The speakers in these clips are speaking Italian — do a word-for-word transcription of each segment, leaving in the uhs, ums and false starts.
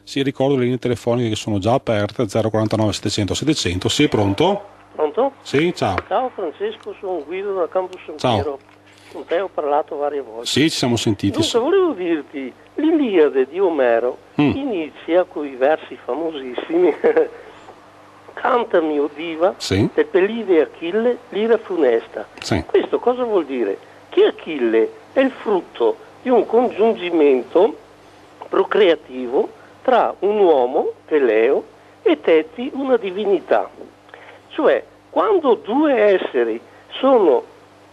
Sì, ricordo le linee telefoniche che sono già aperte, zero quarantanove settecento settecento. Sì, pronto? Pronto? Sì, ciao. Ciao Francesco, sono Guido da Campo San Ciao. Piero. Con te ho parlato varie volte. Sì, ci siamo sentiti. Dunque, volevo dirti, l'Iliade di Omero Mm. inizia con i versi famosissimi Cantami, o diva, Sì. del Pelide e Achille, l'ira funesta. Sì. Questo cosa vuol dire? Che Achille è il frutto di un congiungimento procreativo tra un uomo, Peleo, e Teti, una divinità. Cioè, quando due esseri sono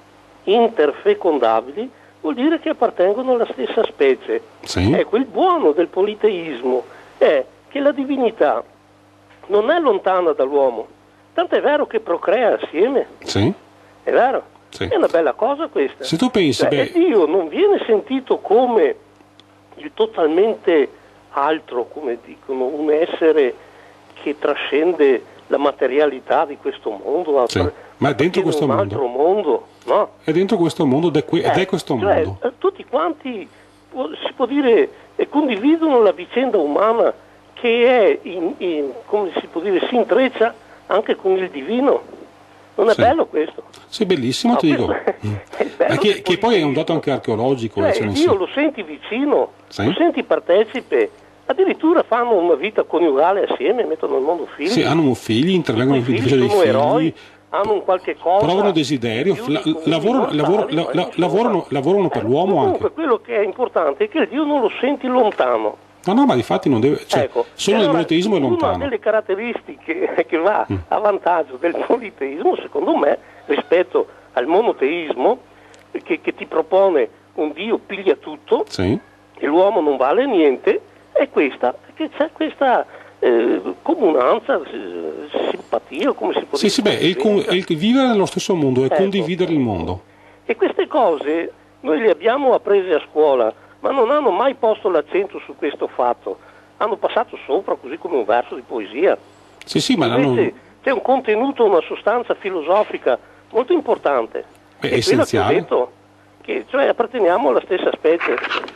interfecondabili, vuol dire che appartengono alla stessa specie. Sì. Ecco, il buono del politeismo è che la divinità non è lontana dall'uomo, tanto è vero che procrea assieme, Sì. è vero? Sì. È una bella cosa questa. Se tu pensi, Cioè, beh, Dio non viene sentito come il totalmente altro, come dicono, un essere che trascende la materialità di questo mondo, Sì. Ma è dentro questo un mondo. altro mondo, no? È dentro questo mondo ed è, que- ed Eh, è questo cioè, mondo. eh, tutti quanti, può- si può dire, eh, condividono la vicenda umana che è, in, in- come si può dire, si intreccia anche con il divino. Non è Sì. bello questo? Sì, bellissimo, No, ti dico. questo Mm. è bello Ma che, del che poi è un dato politeismo. anche archeologico. Cioè, cioè, nel Dio senso- lo senti vicino, Sì. lo senti partecipe, addirittura fanno una vita coniugale assieme, mettono al mondo figli. Sì, hanno figli, intervengono I nel figli beneficio dei sono figli, eroi, hanno un qualche cosa. provano desiderio, più di la- comuni lavorano, mortali, lavoro- poi, la- la- insomma. lavorano, lavorano per Eh, l'uomo comunque, anche. quello che è importante è che il Dio non lo senti lontano. No, no, ma difatti non deve. Cioè, Ecco, solo e nel allora, monoteismo è una lontano. delle caratteristiche che va Mm. a vantaggio del politeismo, secondo me, rispetto al monoteismo, che, che ti propone un Dio piglia tutto Sì. e l'uomo non vale niente, è questa, che c'è questa eh, comunanza, eh, simpatia, come si può Sì, dire. sì, beh, è il, con- è il vivere nello stesso mondo, è Ecco. condividere il mondo. E queste cose noi le abbiamo apprese a scuola, ma non hanno mai posto l'accento su questo fatto. Hanno passato sopra così come un verso di poesia. Sì, sì, ma Invece non- c'è un contenuto, una sostanza filosofica molto importante. È quella essenziale. che ho detto, che cioè apparteniamo alla stessa specie.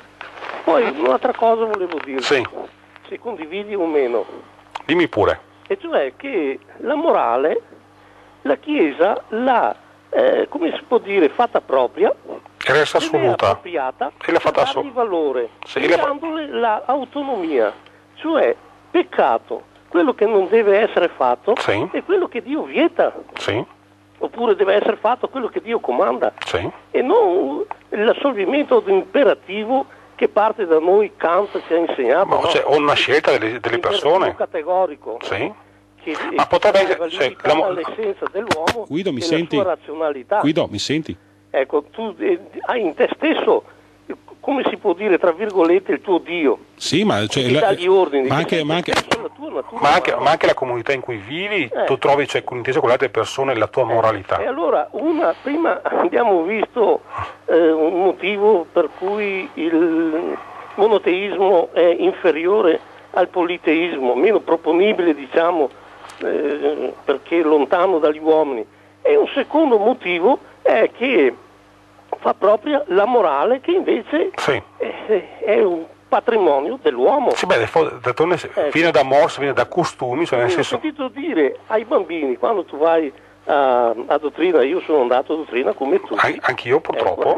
Poi un'altra cosa volevo dire, Sì. se condividi o meno, Dimmi pure. e cioè che la morale, la Chiesa l'ha, eh, come si può dire, fatta propria, E resta se l'è assoluta. appropriata E l'ha fatta per dargli so- valore, Sì, e l'ha fa- dandole l'autonomia, cioè peccato, quello che non deve essere fatto Sì. è quello che Dio vieta, Sì, oppure deve essere fatto quello che Dio comanda, sì. e non l'assolvimento imperativo che parte da noi Kant ci ha insegnato. Ma no? c'è o una scelta delle, delle persone. L'imperativo categorico. Sì. Che, Ma potrebbe che essere- cioè, limita la mo- all'essenza dell'uomo Guido, mi e senti? la sua razionalità. Guido, mi senti? Ecco, tu eh, hai in te stesso, eh, come si può dire, tra virgolette, il tuo Dio. Sì, ma, cioè, Ti la- dà gli ordini. ma che anche, sei ma anche- te stesso, la tua natura Ma anche, umana. ma anche la comunità in cui vivi, Eh. tu trovi, cioè, inteso con le altre persone, la tua moralità. E allora, una, prima abbiamo visto eh, un motivo per cui il monoteismo è inferiore al politeismo, meno proponibile, diciamo, eh, perché è lontano dagli uomini. E un secondo motivo è che fa propria la morale, che invece Sì. è, è un patrimonio dell'uomo. Sì, beh, d'altronde Ecco. viene da morse, viene da costumi, cioè nel Io ho senso... sentito dire ai bambini, quando tu vai a, a dottrina, io sono andato a dottrina come tu. An- anch'io purtroppo.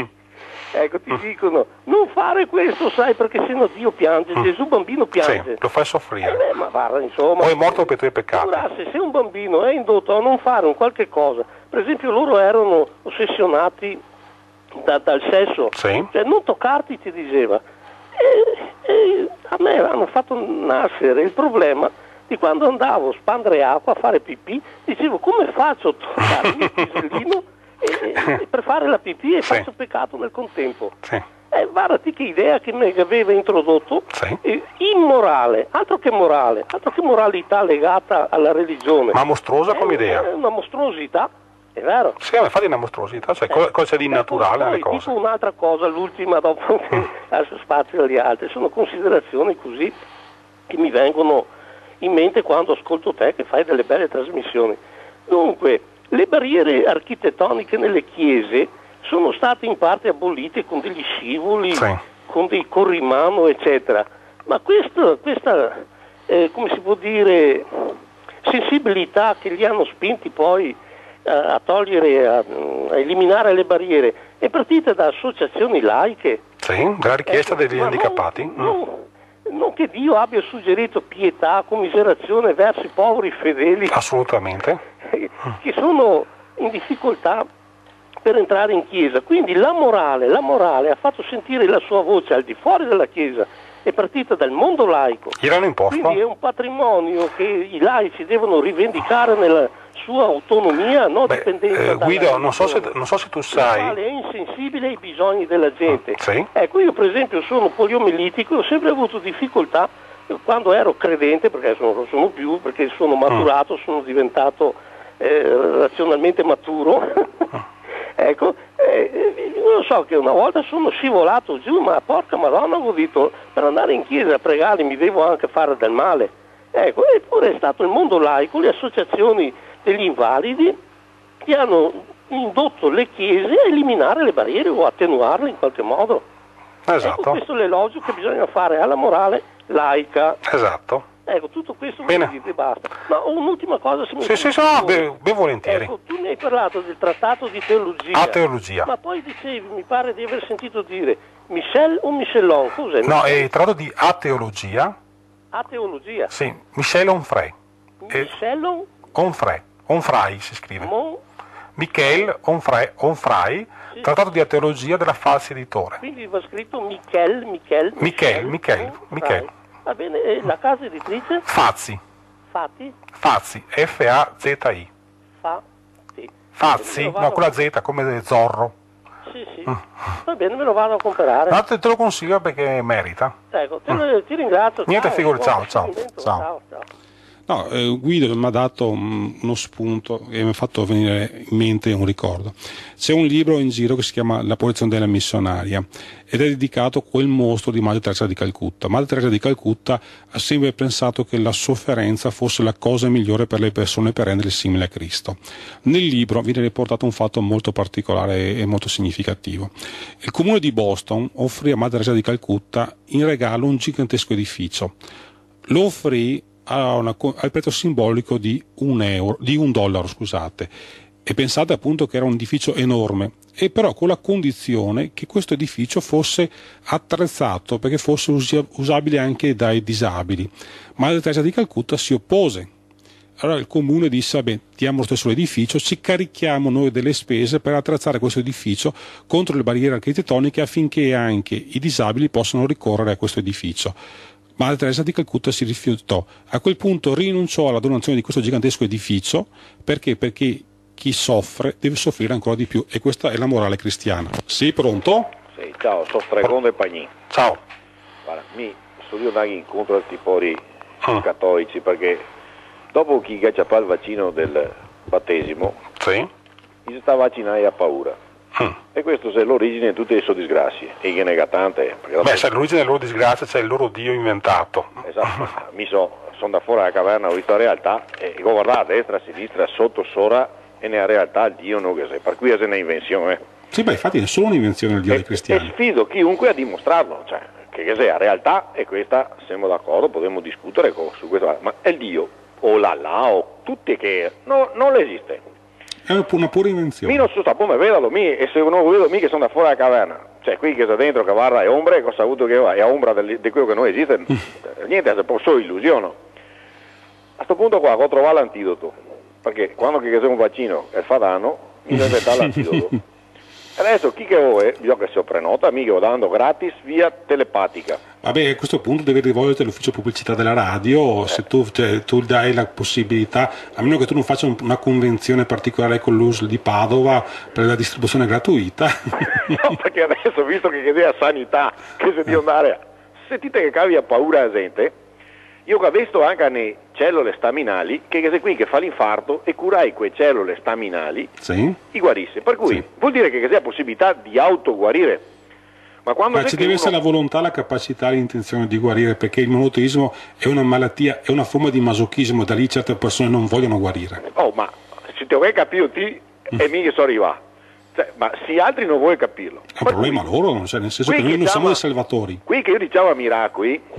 Ecco, ti dicono, non fare questo, sai, perché sennò Dio piange, Gesù bambino Sì, piange. lo fai Eh soffrire. beh, ma guarda, insomma, O è morto per i tuoi peccati. figurarsi, se un bambino è indotto a non fare un qualche cosa, per esempio loro erano ossessionati da- dal sesso, Sì. cioè non toccarti, ti diceva. E, e a me hanno fatto nascere il problema di quando andavo a spandere acqua, a fare pipì, dicevo come faccio a toccarmi il pisellino e, e- per fare la pipì e Sì. faccio peccato nel contempo. Sì. Eh, guardati che idea che mi aveva introdotto, Sì. eh, immorale, altro che morale, altro che moralità legata alla religione. Ma mostruosa come È- idea. È una mostruosità, è vero. Sì, ma infatti è una mostruosità, cioè cosa, cosa c'è di E naturale poi, nelle poi cose. dico un'altra cosa, l'ultima, dopo che lascio spazio agli altri, sono considerazioni così che mi vengono in mente quando ascolto te che fai delle belle trasmissioni. Dunque, le barriere architettoniche nelle chiese sono state in parte abolite con degli scivoli, Sì. con dei corrimano, eccetera. ma questa, questa eh, come si può dire, sensibilità che li hanno spinti poi a, a togliere, a, a eliminare le barriere, è partita da associazioni laiche. Sì, dalla richiesta Ecco, degli ma handicappati. Non, non, non che Dio abbia suggerito pietà, commiserazione verso i poveri fedeli Assolutamente. che sono in difficoltà per entrare in chiesa. Quindi la morale, la morale ha fatto sentire la sua voce al di fuori della chiesa, è partita dal mondo laico. Gliel'hanno imposto? Quindi è un patrimonio che i laici devono rivendicare nella sua autonomia, non Beh, dipendenza eh, dalla Guido, non so, se, religione, non so se tu la sai. quale è insensibile ai bisogni della gente. Sì. Ecco, io per esempio sono poliomelitico, ho sempre avuto difficoltà quando ero credente, perché adesso non lo sono più, perché sono maturato, sono diventato eh, razionalmente maturo. Ecco, eh, io so che una volta sono scivolato giù, ma porca Madonna, ho detto, per andare in chiesa a pregare mi devo anche fare del male. Ecco, eppure è stato il mondo laico, le associazioni degli invalidi che hanno indotto le chiese a eliminare le barriere o attenuarle in qualche modo. Esatto. Ecco, questo è l'elogio che bisogna fare alla morale laica. Esatto. Ecco, tutto questo Bene. voi dite basta. Ma un'ultima cosa, se mi Sì, sì, sì, permetti. no, ben, ben volentieri. Ecco, tu mi hai parlato del trattato di teologia. A teologia. Ma poi dicevi, mi pare di aver sentito dire Michel o Michelon, cos'è? No, è tratto di ateologia. A teologia. Sì, Michel Onfray. Eh, Michelon, Onfray, Onfray si scrive. Mon, Michel Onfray, Onfray, Sì. trattato di ateologia della Falsi Editore. quindi va scritto Michel, Michel, Michel, Michel, Onfray. Michel. Va bene, e la casa editrice? Fazzi, Fatti? Fazzi, F A Z I. Fatti. Fazzi, Me lo vado no, con la a- Z come Zorro. Sì, sì. Va bene, me lo vado a comprare. No, te, te lo consiglio perché merita. Ecco, ti, ti ringrazio. Niente, ciao, figurati, buon ciao, ciao, proseguimento, ciao. ciao, ciao. No, eh, Guido mi ha dato mm, uno spunto e mi ha fatto venire in mente un ricordo. C'è un libro in giro che si chiama La posizione della missionaria ed è dedicato a quel mostro di Madre Teresa di Calcutta. Madre Teresa di Calcutta ha sempre pensato che la sofferenza fosse la cosa migliore per le persone per renderle simili a Cristo. Nel libro viene riportato un fatto molto particolare e molto significativo. Il comune di Boston offrì a Madre Teresa di Calcutta in regalo un gigantesco edificio. Lo offrì a una, al prezzo simbolico di un euro, di un dollaro, scusate, e pensate appunto che era un edificio enorme, e però con la condizione che questo edificio fosse attrezzato perché fosse usi- usabile anche dai disabili. Madre Teresa di Calcutta si oppose. Allora il comune disse: vabbè, diamo lo stesso edificio, ci carichiamo noi delle spese per attrezzare questo edificio contro le barriere architettoniche affinché anche i disabili possano ricorrere a questo edificio. Madre Teresa di Calcutta si rifiutò. A quel punto rinunciò alla donazione di questo gigantesco edificio perché? Perché chi soffre deve soffrire ancora di più, e questa è la morale cristiana. Sì, pronto? Sì, ciao, sono Stregone e Pagnin. Ciao. Guarda, mi sono io andare incontro a questi poveri Mm. cattolici perché dopo chi ha fatto il vaccino del battesimo, Sì. si sta vaccinando e ha paura. Mm. E questo è l'origine di tutte le sue disgrazie. E che ne ha tante. Perché dopo- Beh, sai, l'origine della loro disgrazia c'è il loro Dio inventato. Esatto, mi sono son da fuori dalla caverna, ho visto la realtà e ho guardato a destra, a sinistra, sotto, sopra e nella realtà il Dio non che sei. Per cui è un'invenzione. Eh. Sì, beh, infatti è solo un'invenzione del Dio dei E, e cristiani. sfido chiunque a dimostrarlo, cioè, che, che sia realtà e questa, siamo d'accordo, potremmo discutere co- su questo, ma è il Dio, o l'Allah, o tutti che, no, non esiste. È una pu- una pura invenzione. Mi non so, come vedalo, mi, e se non vedo mi che sono da fuori dalla caverna, cioè qui che sta dentro che varra è ombra, e cosa ha avuto che va, è ombra del- di quello che non esiste, niente, è solo illusione. A questo punto qua ho trovato l'antidoto, perché quando che c'è un vaccino e fa danno, mi devo inventare l'antidoto. Adesso chi che vuole, bisogna che si prenota, mi che lo dando gratis via telepatica. Vabbè, a questo punto devi rivolgerti all'ufficio pubblicità della radio, se tu, cioè, tu dai la possibilità, a meno che tu non faccia un- una convenzione particolare con l'U S L di Padova per la distribuzione gratuita. No, perché adesso, visto che chiede a sanità, che se devo andare a... Sentite che cambia paura la gente, io che ho visto anche nelle cellule staminali, che se qui che fa l'infarto e curai quelle cellule staminali, Sì? i guarisse. Per cui Sì. vuol dire che c'è possibilità di autoguarire. Ma quando Ma c'è ci che deve uno- essere la volontà, la capacità, l'intenzione di guarire, perché il monoteismo è una malattia, è una forma di masochismo, da lì certe persone non vogliono guarire. Oh, ma se ti vuoi capire ti e mica so arrivare. Cioè, ma se altri non vuoi capirlo. È un problema loro, cioè, nel senso qui che noi non che siamo chiama- dei salvatori. Qui che io dicevo a miracoli, Mm.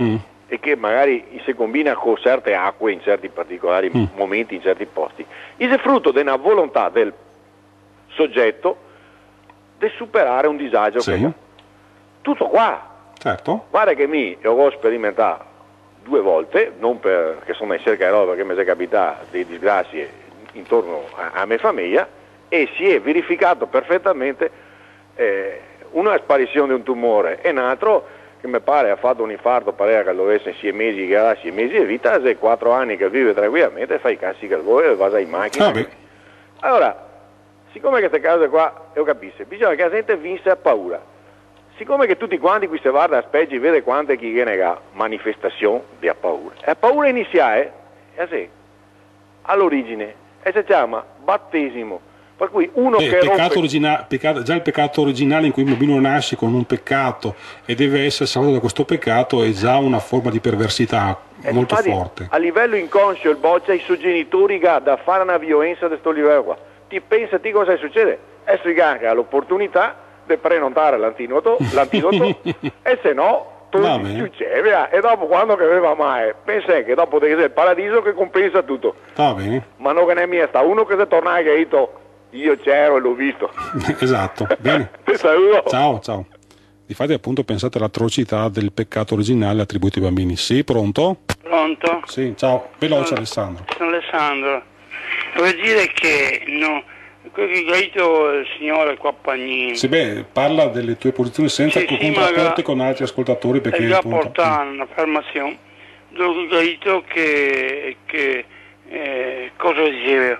e che magari si combina con certe acque in certi particolari mm. momenti, in certi posti, è frutto di una volontà del soggetto di superare un disagio sì. che ha. Tutto qua. Certo. Guarda che mi ho sperimentato due volte, non perché sono in cerca di roba, perché mi è capitato delle disgrazie intorno a, a mia famiglia, e si è verificato perfettamente eh, una sparizione di un tumore e un altro che mi pare ha fatto un infarto, pare che lo avesse sei mesi che ha sei mesi di vita, se quattro anni che vive tranquillamente, fai i cazzi che vuoi e vai in macchina. Ah, allora, siccome queste cose qua, io capisco, bisogna che la gente vince a paura. Siccome che tutti quanti qui si guarda a specie vede quante chi nega manifestazione di paura. E paura iniziale è sì, all'origine e si chiama battesimo. Per cui uno eh, che peccato rompe... origina... peccato... già il peccato originale in cui il bambino nasce con un peccato e deve essere salvato da questo peccato è già una forma di perversità eh, molto infatti, forte. A livello inconscio il boccia i suoi genitori da fare una violenza di questo livello qua. Ti pensati cosa succede? E si ha l'opportunità di prenotare l'antidoto, l'antidoto e se no tu succede e dopo quando che aveva mai pensa che dopo deve essere il paradiso che compensa tutto. Va bene. Ma non che ne è mia sta uno che si torna e ha detto io c'ero e l'ho visto. Esatto, bene. Ti saluto. Ciao, ciao. Difatti appunto pensate all'atrocità del peccato originale attribuito ai bambini. Sì, pronto? Pronto? Sì, ciao. Veloce sono, Alessandro. Sono Alessandro. Vuol dire che no, quello che ha detto il signore qua Pagnini. Sì, beh, parla delle tue posizioni senza sì, contrapporti sì, con altri ascoltatori perché già appunto... portare un'affermazione dove ha detto che, che eh, cosa diceva.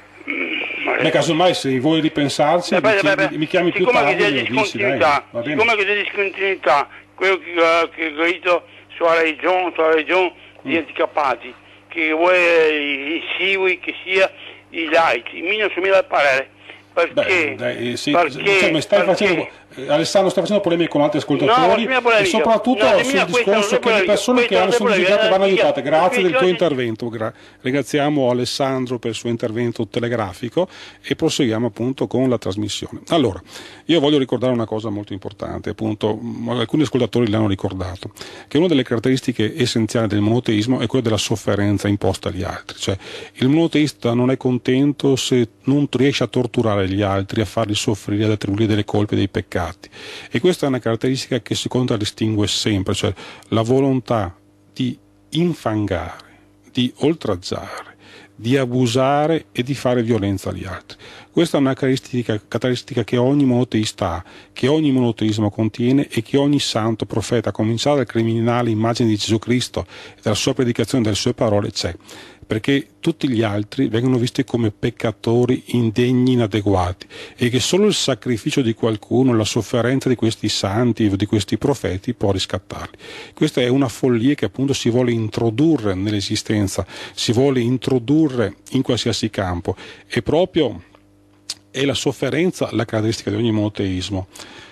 Beh, casomai se vuoi ripensarci eh, beh, mi, beh, mi chiami più siccome tardi che e c'è lo dici, dai, va bene. siccome che c'è discontinuità, quello che ha detto sulla regione, sulla regione degli mm. handicapati, che vuoi i Siwi, che sia i laici, mi non somiglia al parere. Perché? Beh, dai, sì, perché, cioè, mi stai perché facendo, eh, Alessandro sta facendo polemiche con altri ascoltatori no, e soprattutto no, sul discorso che le persone che hanno sollecitato vanno aiutate. Grazie del tuo intervento. Gra- ringraziamo Alessandro per il suo intervento telegrafico e proseguiamo appunto con la trasmissione. Allora, io voglio ricordare una cosa molto importante, appunto, alcuni ascoltatori l'hanno ricordato, che una delle caratteristiche essenziali del monoteismo è quella della sofferenza imposta agli altri, cioè il monoteista non è contento se non riesce a torturare gli altri, a farli soffrire, ad attribuire delle colpe, dei peccati. E questa è una caratteristica che si contraddistingue sempre, cioè la volontà di infangare, di oltraggiare, di abusare e di fare violenza agli altri. Questa è una caratteristica, caratteristica che ogni monoteista ha, che ogni monoteismo contiene e che ogni santo profeta, a cominciare dal criminale immagine di Gesù Cristo e dalla sua predicazione e dalle sue parole, c'è. Perché tutti gli altri vengono visti come peccatori indegni, inadeguati e che solo il sacrificio di qualcuno, la sofferenza di questi santi o di questi profeti può riscattarli. Questa è una follia che appunto si vuole introdurre nell'esistenza, si vuole introdurre in qualsiasi campo e proprio è la sofferenza la caratteristica di ogni monoteismo.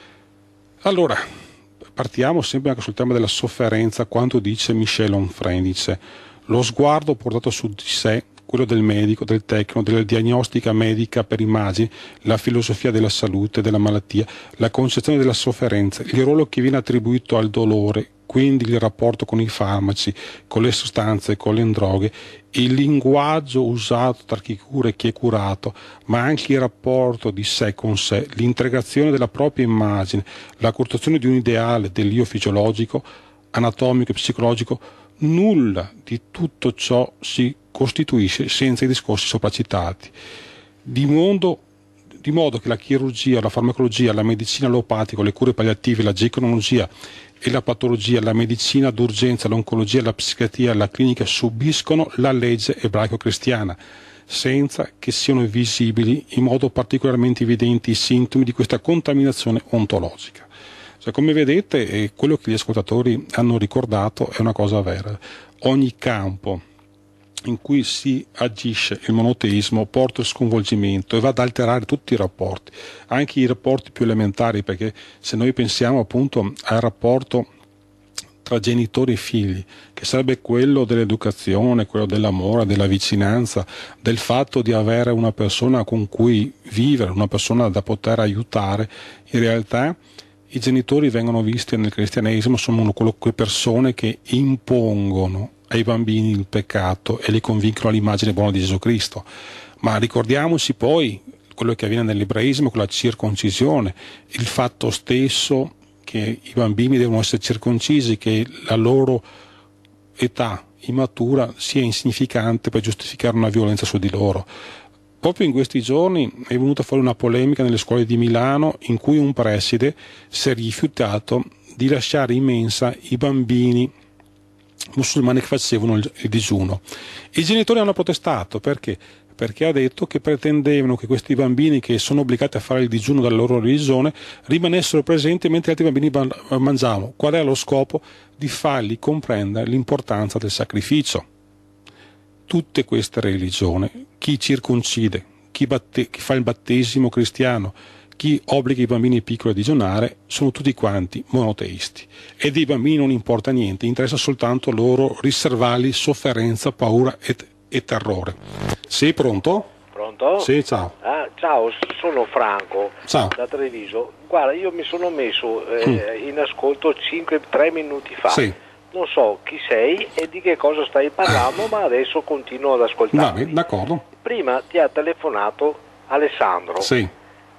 Allora, partiamo sempre anche sul tema della sofferenza, quanto dice Michel Onfray, dice: lo sguardo portato su di sé, quello del medico, del tecnico, della diagnostica medica per immagini, la filosofia della salute, della malattia, la concezione della sofferenza, il ruolo che viene attribuito al dolore, quindi il rapporto con i farmaci, con le sostanze, con le droghe, il linguaggio usato tra chi cura e chi è curato, ma anche il rapporto di sé con sé, l'integrazione della propria immagine, la costruzione di un ideale dell'io fisiologico, anatomico e psicologico. Nulla di tutto ciò si costituisce senza i discorsi sopracitati, di, modo, di modo che la chirurgia, la farmacologia, la medicina allopatica, le cure palliative, la gineconologia e la patologia, la medicina d'urgenza, l'oncologia, la psichiatria e la clinica subiscono la legge ebraico-cristiana, senza che siano visibili in modo particolarmente evidenti i sintomi di questa contaminazione ontologica. Cioè, come vedete, eh, quello che gli ascoltatori hanno ricordato è una cosa vera. Ogni campo in cui si agisce il monoteismo porta il sconvolgimento e va ad alterare tutti i rapporti, anche i rapporti più elementari, perché se noi pensiamo appunto al rapporto tra genitori e figli, che sarebbe quello dell'educazione, quello dell'amore, della vicinanza, del fatto di avere una persona con cui vivere, una persona da poter aiutare, in realtà i genitori vengono visti nel cristianesimo, sono quelle persone che impongono ai bambini il peccato e li convincono all'immagine buona di Gesù Cristo. Ma ricordiamoci poi quello che avviene nell'ebraismo con la circoncisione, il fatto stesso che i bambini devono essere circoncisi, che la loro età immatura sia insignificante per giustificare una violenza su di loro. Proprio in questi giorni è venuta fuori una polemica nelle scuole di Milano in cui un preside si è rifiutato di lasciare in mensa i bambini musulmani che facevano il, il digiuno. I genitori hanno protestato perché? Perché ha detto che pretendevano che questi bambini che sono obbligati a fare il digiuno dalla loro religione rimanessero presenti mentre gli altri bambini mangiavano. Qual è lo scopo? Di fargli comprendere l'importanza del sacrificio. Tutte queste religioni, chi circoncide, chi, batte, chi fa il battesimo cristiano, chi obbliga i bambini piccoli a digiunare, sono tutti quanti monoteisti. E dei bambini non importa niente, interessa soltanto loro riservargli sofferenza, paura e, e terrore. Sei pronto? Pronto? Sì, ciao. Ah, ciao, sono Franco, ciao. Da Treviso. Guarda, io mi sono messo eh, mm. in ascolto cinque tre minuti fa. Sì. Non so chi sei e di che cosa stai parlando, ma adesso continuo ad ascoltarti. Va bene, d'accordo. Prima ti ha telefonato Alessandro. Sì.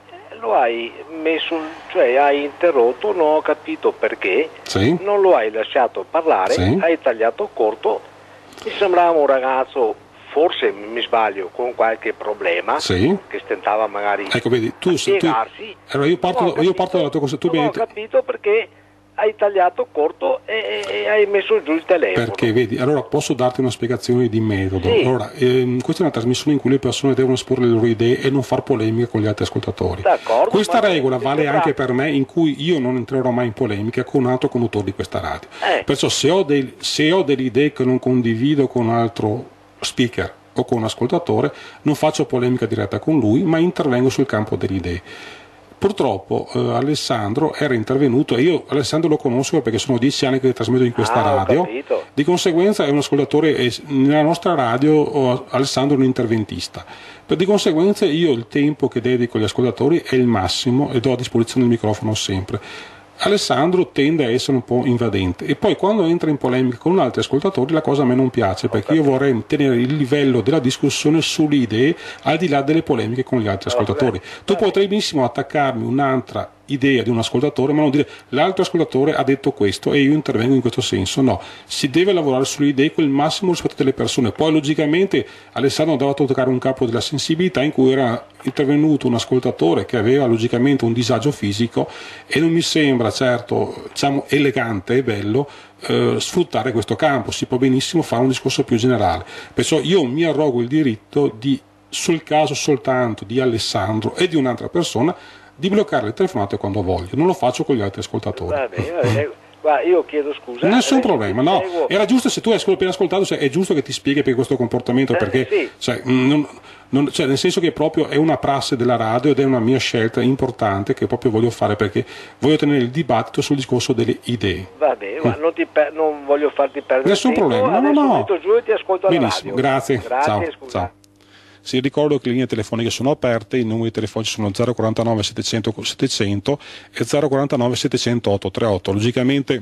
Lo hai messo, cioè hai interrotto, non ho capito perché. Sì. Non lo hai lasciato parlare, sì. Hai tagliato corto. Mi sembrava un ragazzo, forse mi sbaglio, con qualche problema, sì. Che stentava magari ecco, vedi, tu, a spiegarsi. Tu, allora io parto, capito, io parto dalla tua cosa. Tu non ho vedi, capito perché hai tagliato corto e, e hai messo giù il telefono. Perché vedi, allora posso darti una spiegazione di metodo. Sì. Allora, ehm, questa è una trasmissione in cui le persone devono esporre le loro idee e non far polemica con gli altri ascoltatori. D'accordo, questa regola vale bravo. Anche per me, in cui io non entrerò mai in polemica con un altro conduttore di questa radio. Eh. Perciò se ho, dei, se ho delle idee che non condivido con un altro speaker o con un ascoltatore, non faccio polemica diretta con lui, ma intervengo sul campo delle idee. Purtroppo eh, Alessandro era intervenuto e io Alessandro lo conosco perché sono dieci anni che trasmetto in questa ah, radio, di conseguenza è un ascoltatore e nella nostra radio oh, Alessandro è un interventista, per di conseguenza io il tempo che dedico agli ascoltatori è il massimo e do a disposizione il microfono sempre. Alessandro tende a essere un po' invadente e poi quando entra in polemica con altri ascoltatori la cosa a me non piace, perché io vorrei tenere il livello della discussione sulle idee al di là delle polemiche con gli altri ascoltatori. Tu potrai benissimo attaccarmi un'altra idea di un ascoltatore ma non dire l'altro ascoltatore ha detto questo e io intervengo in questo senso. No, si deve lavorare sulle idee con il massimo rispetto delle persone. Poi logicamente Alessandro andava a toccare un campo della sensibilità in cui era intervenuto un ascoltatore che aveva logicamente un disagio fisico e non mi sembra certo diciamo elegante e bello eh, sfruttare questo campo. Si può benissimo fare un discorso più generale, perciò io mi arrogo il diritto di, sul caso soltanto di Alessandro e di un'altra persona, di bloccare le telefonate quando voglio, non lo faccio con gli altri ascoltatori. Va bene, eh, guarda, io chiedo scusa. Nessun problema, no, seguo. Era giusto, se tu hai appena ascoltato, cioè, è giusto che ti spieghi per questo comportamento, eh, perché sì. cioè, non, non, cioè, nel senso che proprio è una prassi della radio ed è una mia scelta importante che proprio voglio fare, perché voglio tenere il dibattito sul discorso delle idee. Va bene, ma non, ti per, non voglio farti perdere Nessun tempo. problema, no, no, no. Metto giù e ti ascolto alla Benissimo, radio. grazie, Grazie, ciao, scusa. ciao. Si ricordo che le linee telefoniche sono aperte, i numeri telefonici sono zero quarantanove settecento settecento e zero quarantanove settecento ottocentotrentotto. Logicamente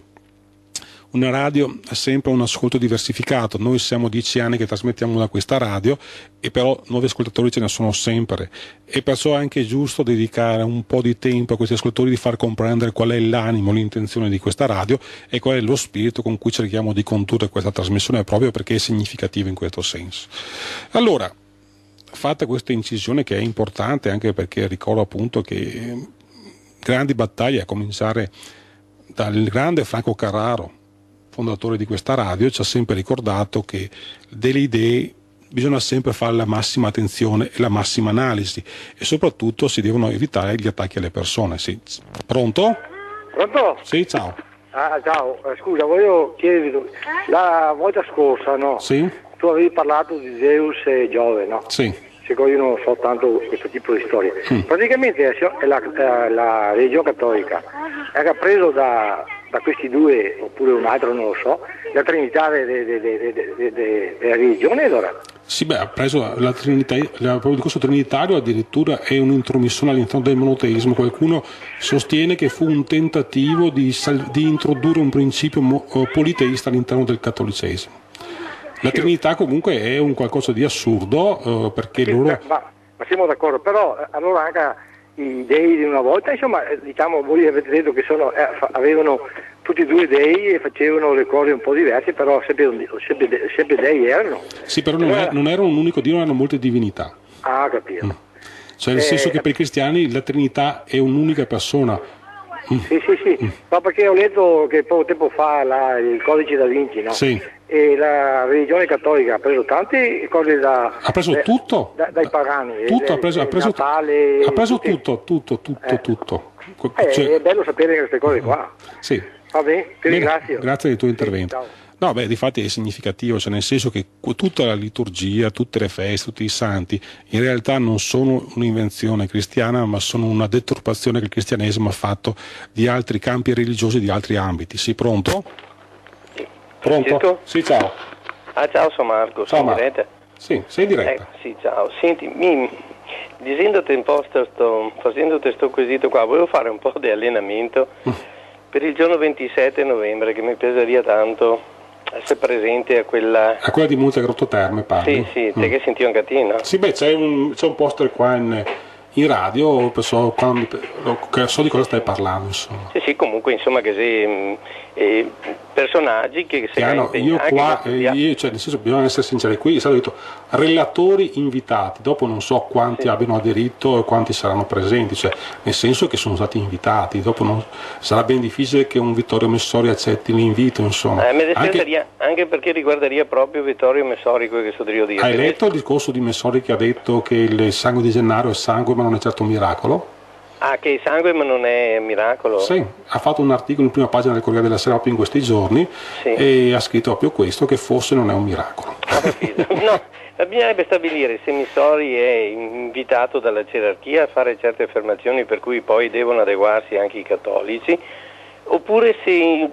una radio ha sempre un ascolto diversificato, noi siamo dieci anni che trasmettiamo da questa radio e però nuovi ascoltatori ce ne sono sempre e perciò è anche giusto dedicare un po' di tempo a questi ascoltatori di far comprendere qual è l'animo, l'intenzione di questa radio e qual è lo spirito con cui cerchiamo di condurre questa trasmissione, proprio perché è significativa in questo senso. Allora, fatta questa incisione che è importante anche perché ricordo appunto che grandi battaglie, a cominciare dal grande Franco Carraro, fondatore di questa radio, ci ha sempre ricordato che delle idee bisogna sempre fare la massima attenzione e la massima analisi e soprattutto si devono evitare gli attacchi alle persone. Sì. Pronto? Pronto? Sì, ciao. Ah, ciao, eh, scusa, voglio chiedervi, la volta scorsa, no? Sì. Tu avevi parlato di Zeus e Giove, no? Sì. Siccome io non so tanto questo tipo di storie. Mm. Praticamente è la, la, la religione cattolica era preso da, da questi due, oppure un altro, non lo so, la trinità della de, de, de, de, de, de religione allora. Sì, beh, ha preso la Trinità, il discorso trinitario addirittura è un'intromissione all'interno del monoteismo. Qualcuno sostiene che fu un tentativo di, di introdurre un principio mo, politeista all'interno del cattolicesimo. La Trinità comunque è un qualcosa di assurdo eh, perché sì, loro... Ma, ma siamo d'accordo, però allora anche i dei di una volta, insomma, diciamo, voi avete detto che sono, eh, avevano tutti e due i dei e facevano le cose un po' diverse, però sempre, sempre, sempre dei erano. Sì, però non, è, non erano un unico Dio, erano molte divinità. Ah, capito. Mm. Cioè nel eh, senso che per i cristiani la Trinità è un'unica persona. Mm. Sì, sì, sì, mm. ma perché ho letto che poco tempo fa la, il codice da Vinci, no? Sì. E la religione cattolica ha preso tante cose da... Ha preso eh, tutto? Da, dai pagani. Tutto, eh, ha preso, ha preso, Natale, ha preso tutti. tutto, tutto, tutto, eh. tutto. Eh, cioè, è bello sapere queste cose qua. Sì. Va bene, ti Bene, ringrazio. Grazie del tuo intervento. Sì, no, beh, difatti è significativo, cioè nel senso che tutta la liturgia, tutte le feste, tutti i santi, in realtà non sono un'invenzione cristiana, ma sono una deturpazione che il cristianesimo ha fatto di altri campi religiosi, di altri ambiti. Sei pronto? Sì. Pronto? Francesco? Sì, ciao. Ah, ciao, sono Marco, Ciao, sono in Marco. diretta. Sì, sei in diretta. Eh, sì, ciao. Senti, mi, dicendoti un po', sto, sto, facendoti sto quesito qua, volevo fare un po' di allenamento mm. per il giorno ventisette novembre, che mi piaceria tanto essere presente a quella... A quella di Montegrotto Terme, parli? Sì, sì, te mm. che senti un catino? Sì, beh, c'è un, c'è un poster qua in... in radio, so, quando, so di cosa stai parlando, insomma. Sì, sì, comunque insomma che sei eh, personaggi che si hanno, io qua, eh, io, cioè nel senso bisogna essere sinceri, qui è stato detto relatori invitati, dopo non so quanti sì. abbiano aderito e quanti saranno presenti, cioè nel senso che sono stati invitati, dopo non, sarà ben difficile che un Vittorio Messori accetti l'invito, insomma. Eh, anche, anche perché riguardaria proprio Vittorio Messori, quello che sto io dire. Hai letto il discorso di Messori che ha detto che il sangue di Gennaro è sangue ma non è certo un miracolo? Ah, che il sangue ma non è miracolo? Sì, ha fatto un articolo in prima pagina del Corriere della Sera proprio in questi giorni sì. e ha scritto proprio questo, che forse non è un miracolo. Ho capito. No, bisognerebbe stabilire se Messori è invitato dalla gerarchia a fare certe affermazioni per cui poi devono adeguarsi anche i cattolici, oppure se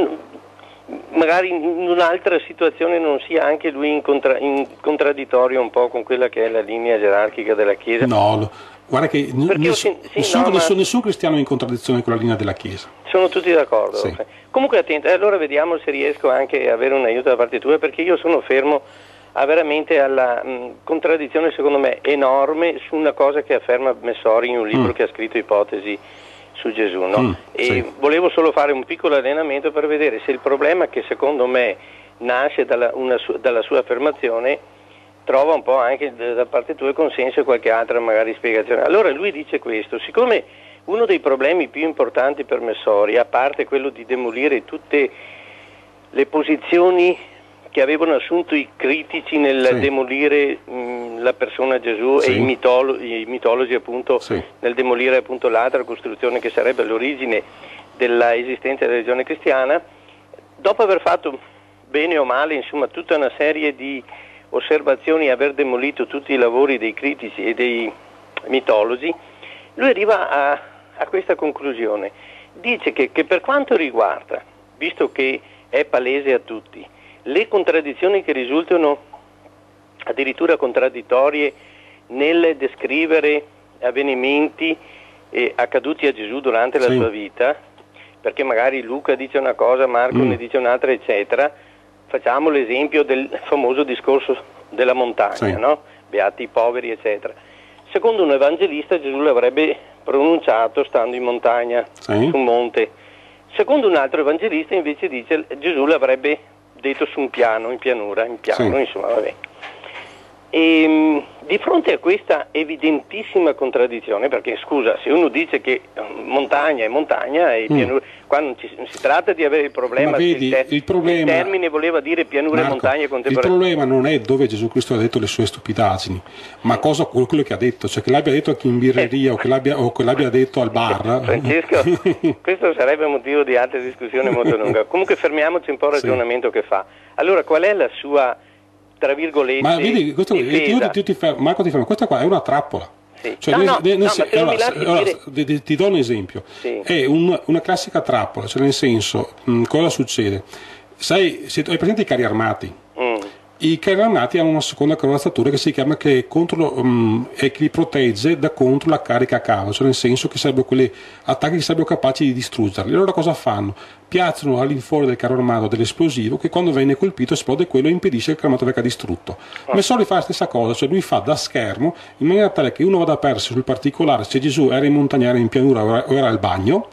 magari in un'altra situazione non sia anche lui in, contra- in contraddittorio un po' con quella che è la linea gerarchica della Chiesa. No, guarda che ness- sì, nessun, no, nessun, ma... nessun cristiano è in contraddizione con la linea della Chiesa. Sono tutti d'accordo. Sì. Comunque attento, allora vediamo se riesco anche a avere un aiuto da parte tua, perché io sono fermo a veramente alla mh, contraddizione secondo me enorme su una cosa che afferma Messori in un libro mm. che ha scritto Ipotesi su Gesù, no? Mm, e sì. volevo solo fare un piccolo allenamento per vedere se il problema che secondo me nasce dalla, una su, dalla sua affermazione trova un po' anche da parte tua consenso e qualche altra magari spiegazione. Allora lui dice questo: siccome uno dei problemi più importanti per Messori, a parte quello di demolire tutte le posizioni che avevano assunto i critici nel sì. demolire mh, la persona Gesù sì. e i, mitolo- i mitologi appunto sì. nel demolire appunto l'altra costruzione che sarebbe l'origine della esistenza della religione cristiana, dopo aver fatto bene o male insomma tutta una serie di osservazioni e aver demolito tutti i lavori dei critici e dei mitologi, lui arriva a, a questa conclusione. Dice che, che per quanto riguarda, visto che è palese a tutti, le contraddizioni che risultano addirittura contraddittorie nel descrivere avvenimenti eh, accaduti a Gesù durante la sì. sua vita, perché magari Luca dice una cosa, Marco mm. ne dice un'altra, eccetera. Facciamo l'esempio del famoso discorso della montagna, sì. no? Beati i poveri, eccetera. Secondo un evangelista Gesù l'avrebbe pronunciato stando in montagna, sì. su un monte. Secondo un altro evangelista invece dice Gesù l'avrebbe detto su un piano, in pianura, in piano, sì. insomma, vabbè. E, di fronte a questa evidentissima contraddizione, perché scusa, se uno dice che montagna è montagna e mm. pianura, qua non, ci, non si tratta di avere il problema, ma vedi, il, te- il, problema, il termine voleva dire pianura Marco, e montagna contemporanee. Il problema non è dove Gesù Cristo ha detto le sue stupidaggini, ma cosa, quello che ha detto, cioè che l'abbia detto a chi in birreria eh. o, che l'abbia, o che l'abbia detto al bar. Francesco, questo sarebbe motivo di altre discussioni molto lunga. Comunque fermiamoci un po' al ragionamento sì. che fa. Allora, qual è la sua, tra virgolette, ma vedi, questo, io, io ti fermo, Marco ti fermo, questa qua è una trappola. Sì. Cioè, no, nel, no, nel, no, allora, allora, dire... ti do un esempio, sì. è un, una classica trappola, cioè nel senso, mh, cosa succede? Sai, se, hai presente i carri armati? Mm. I carri armati hanno una seconda corazzatura che si chiama che, contro, um, e che li protegge da contro la carica a cavo, cioè nel senso che sarebbero quegli attacchi che sarebbero capaci di distruggerli. Allora cosa fanno? Piazzano all'infuori del carro armato dell'esplosivo che quando viene colpito esplode quello e impedisce che il carro armato venga distrutto. Ma Messori fa la stessa cosa, cioè lui fa da schermo in maniera tale che uno vada a perdersi sul particolare se Gesù era in montagna, era in pianura o era al bagno,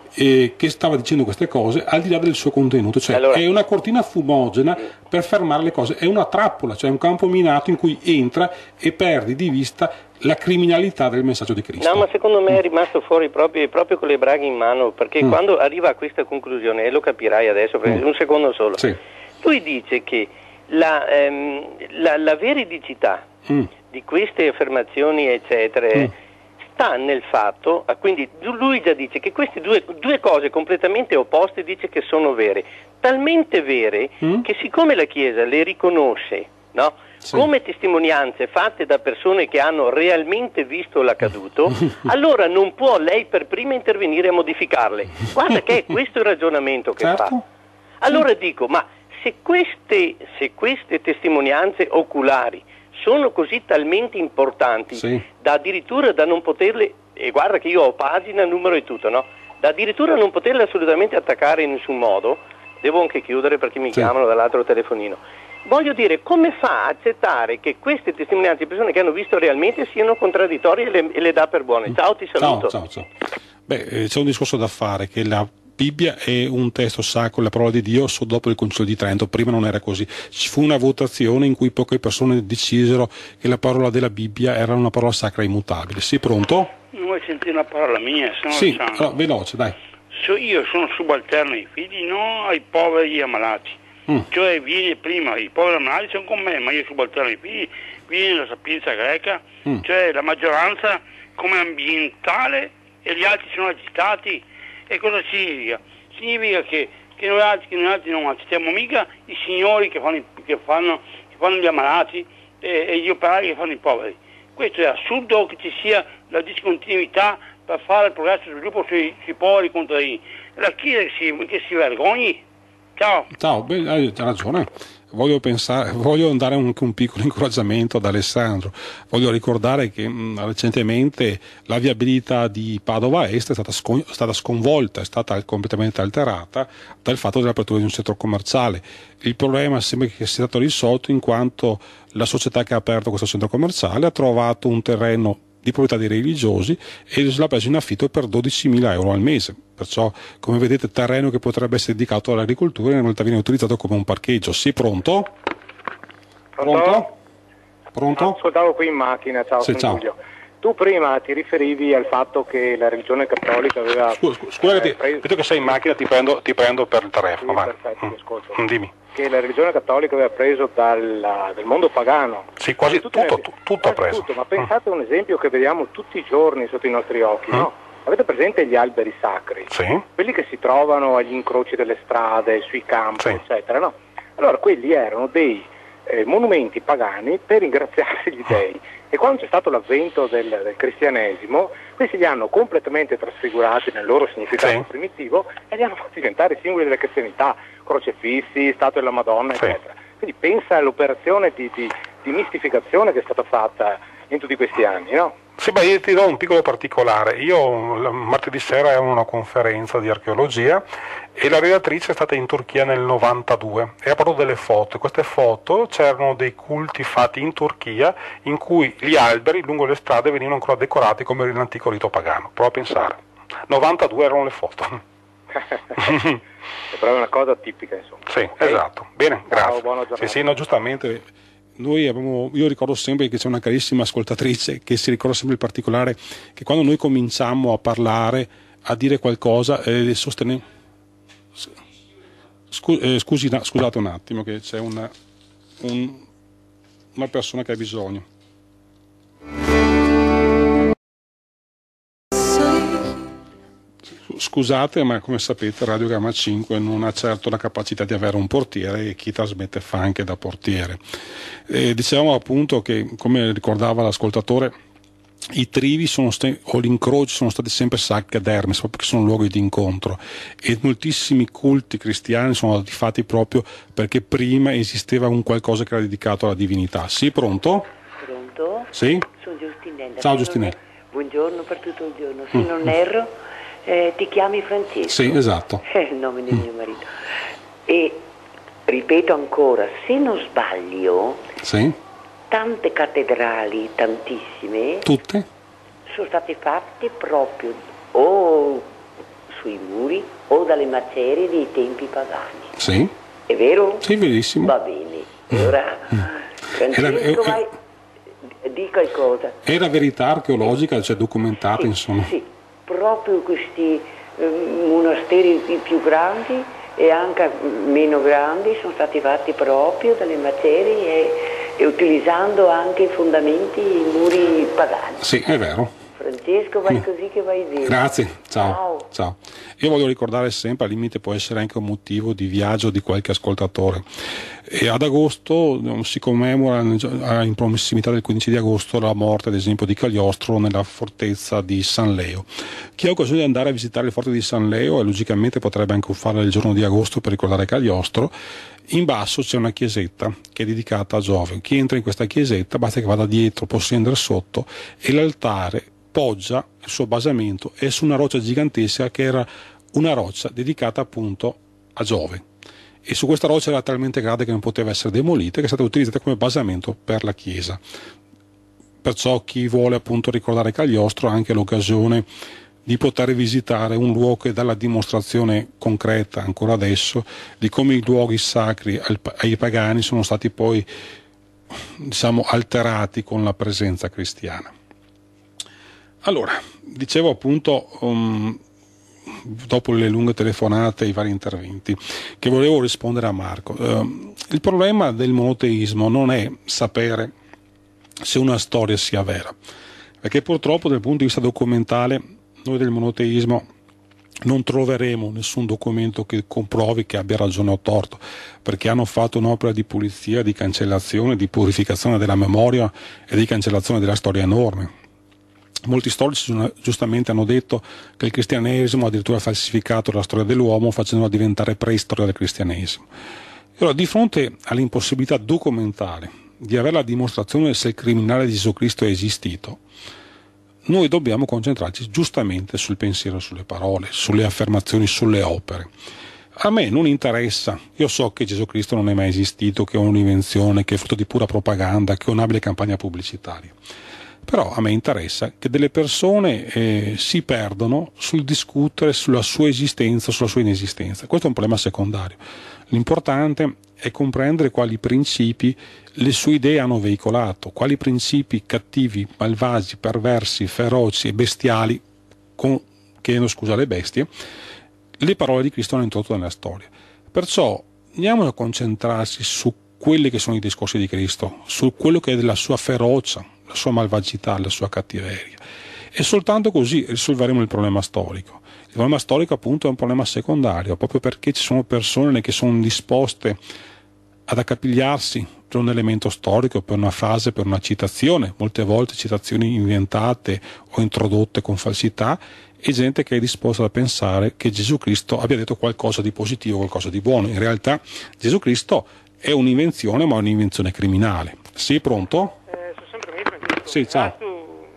e che stava dicendo queste cose al di là del suo contenuto, cioè allora, è una cortina fumogena per fermare le cose, è una trappola, cioè un campo minato in cui entra e perdi di vista la criminalità del messaggio di Cristo. No, ma secondo me è rimasto fuori proprio, proprio con le braghe in mano, perché mm. quando arriva a questa conclusione, e lo capirai adesso, mm. un secondo solo, sì. lui dice che la, ehm, la, la veridicità mm. di queste affermazioni eccetera mm. sta nel fatto, quindi lui già dice che queste due, due cose completamente opposte dice che sono vere, talmente vere mm. che siccome la Chiesa le riconosce, no? Sì. come testimonianze fatte da persone che hanno realmente visto l'accaduto, allora non può lei per prima intervenire a modificarle. Guarda che è questo il ragionamento che certo. fa. Allora sì. dico, ma se queste, se queste testimonianze oculari sono così talmente importanti sì. da addirittura da non poterle, e guarda che io ho pagina, numero e tutto, no? Da addirittura non poterle assolutamente attaccare in nessun modo, devo anche chiudere perché mi sì. chiamano dall'altro telefonino. Voglio dire, come fa a accettare che queste testimonianze di persone che hanno visto realmente siano contraddittorie e le, e le dà per buone? Ciao, ti saluto. Ciao, ciao, ciao. Beh, c'è un discorso da fare, che la Bibbia è un testo sacro, la parola di Dio, so dopo il Concilio di Trento, prima non era così. Ci fu una votazione in cui poche persone decisero che la parola della Bibbia era una parola sacra e immutabile. Sì, pronto? Non vuoi sentire la parola mia? Se no sì, allora, veloce, dai. So, io sono subalterno ai figli, non ai poveri e ammalati. Mm. Cioè viene prima, i poveri ammalati sono con me, ma io subalterno ai figli, viene la sapienza greca, mm. cioè la maggioranza come ambientale e gli altri sono agitati. E cosa significa? Significa che, che, noi altri, che noi altri non accettiamo mica i signori che fanno, che fanno, che fanno gli ammalati e, e gli operai che fanno i poveri. Questo è assurdo che ci sia la discontinuità per fare il progresso e sviluppo sui, sui poveri contadini. La Chiesa che si, che si vergogni. Ciao. Ciao, beh, hai ragione. Voglio, pensare, voglio dare anche un piccolo incoraggiamento ad Alessandro. Voglio ricordare che mh, recentemente la viabilità di Padova Est è stata, scon- stata sconvolta, è stata completamente alterata dal fatto dell'apertura di un centro commerciale. Il problema sembra che sia stato risolto in quanto la società che ha aperto questo centro commerciale ha trovato un terreno di proprietà dei religiosi e l'ha preso in affitto per dodicimila euro al mese. Perciò, come vedete, terreno che potrebbe essere dedicato all'agricoltura in realtà viene utilizzato come un parcheggio. Sì, pronto? Pronto? Pronto? Ascoltavo qui in macchina, ciao, sì, sono ciao. Giulio. Tu prima ti riferivi al fatto che la religione cattolica aveva... Scusa, scusa eh, preso... vedo che sei in macchina, ti prendo, ti prendo per il telefono. Sì, perfetto, mm. ti ascolto. Mm, dimmi. Che la religione cattolica aveva preso dal, dal mondo pagano. Sì, quasi tutto, tutto, tutto ha preso. Tutto, ma pensate a mm. un esempio che vediamo tutti i giorni sotto i nostri occhi, mm. no? Avete presente gli alberi sacri? Sì. Quelli che si trovano agli incroci delle strade, sui campi, sì. eccetera, no? Allora, quelli erano dei eh, monumenti pagani per ringraziarsi gli dei. E quando c'è stato l'avvento del, del cristianesimo, questi li hanno completamente trasfigurati nel loro significato sì. primitivo e li hanno fatti diventare simboli della cristianità, crocefissi, statue della Madonna, sì. eccetera. Quindi pensa all'operazione di, di, di mistificazione che è stata fatta in tutti questi anni, no? Sì, beh, io ti do un piccolo particolare. Io martedì sera ero in una conferenza di archeologia e la relatrice è stata in Turchia nel novantadue e ha parlato delle foto. Queste foto c'erano dei culti fatti in Turchia in cui gli alberi lungo le strade venivano ancora decorati come nell'antico rito pagano. Prova a pensare. novantadue erano le foto. È proprio una cosa tipica, insomma. Sì, okay. Esatto. Bene, grazie. Buona giornata. Sì, sì, no, giustamente. Noi abbiamo, io ricordo sempre che c'è una carissima ascoltatrice che si ricorda sempre il particolare che quando noi cominciamo a parlare, a dire qualcosa, eh, sostenere... Scu, eh, scusi, no, scusate un attimo che c'è una, un, una persona che ha bisogno. Scusate, ma come sapete Radio Gamma cinque non ha certo la capacità di avere un portiere e chi trasmette fa anche da portiere. E dicevamo appunto che, come ricordava l'ascoltatore, i trivi sono st- o gli incroci sono stati sempre sacri ad Hermes, proprio perché sono luoghi di incontro, e moltissimi culti cristiani sono stati fatti proprio perché prima esisteva un qualcosa che era dedicato alla divinità. Sì, pronto? Pronto? Sì? Sono Giustinella. Ciao Se Giustinella. er- Buongiorno per tutto il giorno. Se mm. non erro, eh, ti chiami Francesco. Sì, esatto. È il nome di mm. mio marito. E ripeto ancora, se non sbaglio, sì. tante cattedrali, tantissime, tutte, sono state fatte proprio o sui muri o dalle macerie dei tempi pagani. Sì. È vero? Sì, verissimo. Va bene. E ora, mm. Francesco, era, era, vai, di qualcosa. Era verità archeologica, cioè documentata, sì, insomma. Sì, proprio questi eh, monasteri più grandi e anche meno grandi sono stati fatti proprio dalle macerie e, e utilizzando anche i fondamenti, i muri pagani. Sì, è vero. Francesco, vai così che vai bene. Grazie, ciao. Ciao. Ciao. Io voglio ricordare sempre, al limite può essere anche un motivo di viaggio di qualche ascoltatore. E ad agosto si commemora in prossimità del quindici di agosto la morte, ad esempio, di Cagliostro nella fortezza di San Leo. Chi ha occasione di andare a visitare il forte di San Leo, e logicamente potrebbe anche farlo il giorno di agosto per ricordare Cagliostro, in basso c'è una chiesetta che è dedicata a Giove. Chi entra in questa chiesetta basta che vada dietro, può scendere sotto, e l'altare poggia il suo basamento è su una roccia gigantesca che era una roccia dedicata appunto a Giove, e su questa roccia era talmente grande che non poteva essere demolita, che è stata utilizzata come basamento per la chiesa. Perciò chi vuole appunto ricordare Cagliostro ha anche l'occasione di poter visitare un luogo che dà la dimostrazione concreta ancora adesso di come i luoghi sacri ai pagani sono stati poi, diciamo, alterati con la presenza cristiana. Allora, dicevo appunto, um, dopo le lunghe telefonate e i vari interventi, che volevo rispondere a Marco. Uh, il problema del monoteismo non è sapere se una storia sia vera, perché purtroppo dal punto di vista documentale noi del monoteismo non troveremo nessun documento che comprovi che abbia ragione o torto, perché hanno fatto un'opera di pulizia, di cancellazione, di purificazione della memoria e di cancellazione della storia enorme. Molti storici giustamente hanno detto che il cristianesimo ha addirittura falsificato la storia dell'uomo facendola diventare preistoria del cristianesimo. E allora, di fronte all'impossibilità documentale di avere la dimostrazione se il criminale di Gesù Cristo è esistito, noi dobbiamo concentrarci giustamente sul pensiero, sulle parole, sulle affermazioni, sulle opere. A me non interessa, io so che Gesù Cristo non è mai esistito, che è un'invenzione, che è frutto di pura propaganda, che è un'abile campagna pubblicitaria. Però a me interessa che delle persone eh, si perdono sul discutere sulla sua esistenza, sulla sua inesistenza. Questo è un problema secondario. L'importante è comprendere quali principi le sue idee hanno veicolato, quali principi cattivi, malvagi, perversi, feroci e bestiali, con, chiedo scusa alle bestie, le parole di Cristo hanno introdotto nella storia. Perciò andiamo a concentrarsi su quelli che sono i discorsi di Cristo, su quello che è della sua ferocia, la sua malvagità, la sua cattiveria, e soltanto così risolveremo il problema storico. Il problema storico appunto è un problema secondario, proprio perché ci sono persone che sono disposte ad accapigliarsi per un elemento storico, per una frase, per una citazione, molte volte citazioni inventate o introdotte con falsità, e gente che è disposta a pensare che Gesù Cristo abbia detto qualcosa di positivo, qualcosa di buono. In realtà Gesù Cristo è un'invenzione, ma un'invenzione criminale. Sì, pronto? Eh, sono sempre me, Francesco. Sì, ciao. Tu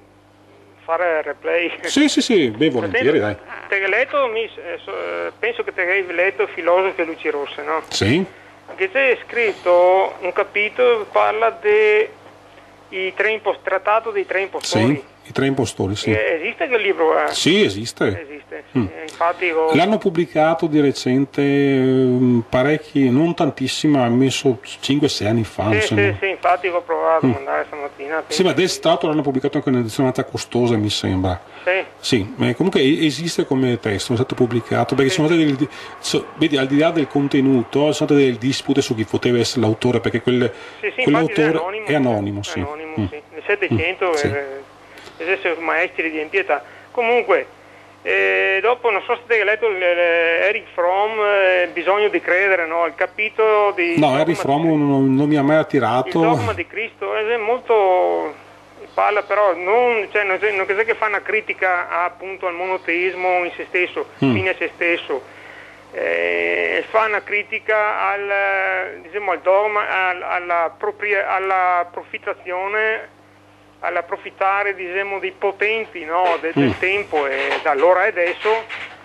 fare replay? Sì, sì, sì, beh, volentieri, dai. Te hai letto, mi, eh, so, penso che te hai letto Filosofi e luci rosse, no? Sì. Che c'è scritto un capitolo che parla del trattato dei tre impostori. Sì. I tre impostori, sì. Eh, esiste quel libro? Eh? Sì, esiste. Esiste, sì. Mm. Infatti ho... L'hanno pubblicato di recente, parecchi, non tantissimi, ma ha messo cinque sei anni fa. Sì, sì, sì, infatti ho provato mm. a mandare stamattina. Sì, ma d'estato l'hanno pubblicato anche in un'edizione costosa, mi sembra. Sì. Sì, ma comunque esiste come testo, è stato pubblicato, perché sì. sono state delle, so, vedi, al di là del contenuto, sono state delle dispute su chi poteva essere l'autore, perché quel, sì, sì, quell'autore è anonimo. È anonimo, sì. È anonimo, mm. sì. Nel Settecento mm. sì. eh, esiste maestri di impietà. Comunque, eh, dopo non so se avete letto Eric Fromm, eh, Bisogno di credere, no? Il capitolo di... No, Eric Fromm non, non mi ha mai attirato. Il dogma di Cristo è molto... parla però non, cioè, non, non è che fa una critica a, appunto al monoteismo in se stesso, mm. fine a se stesso, eh, fa una critica al, diciamo, al dogma, al, alla, propria, alla approfittazione, all'approfittare, diciamo, dei potenti, no, de, del mm. tempo e da allora e adesso,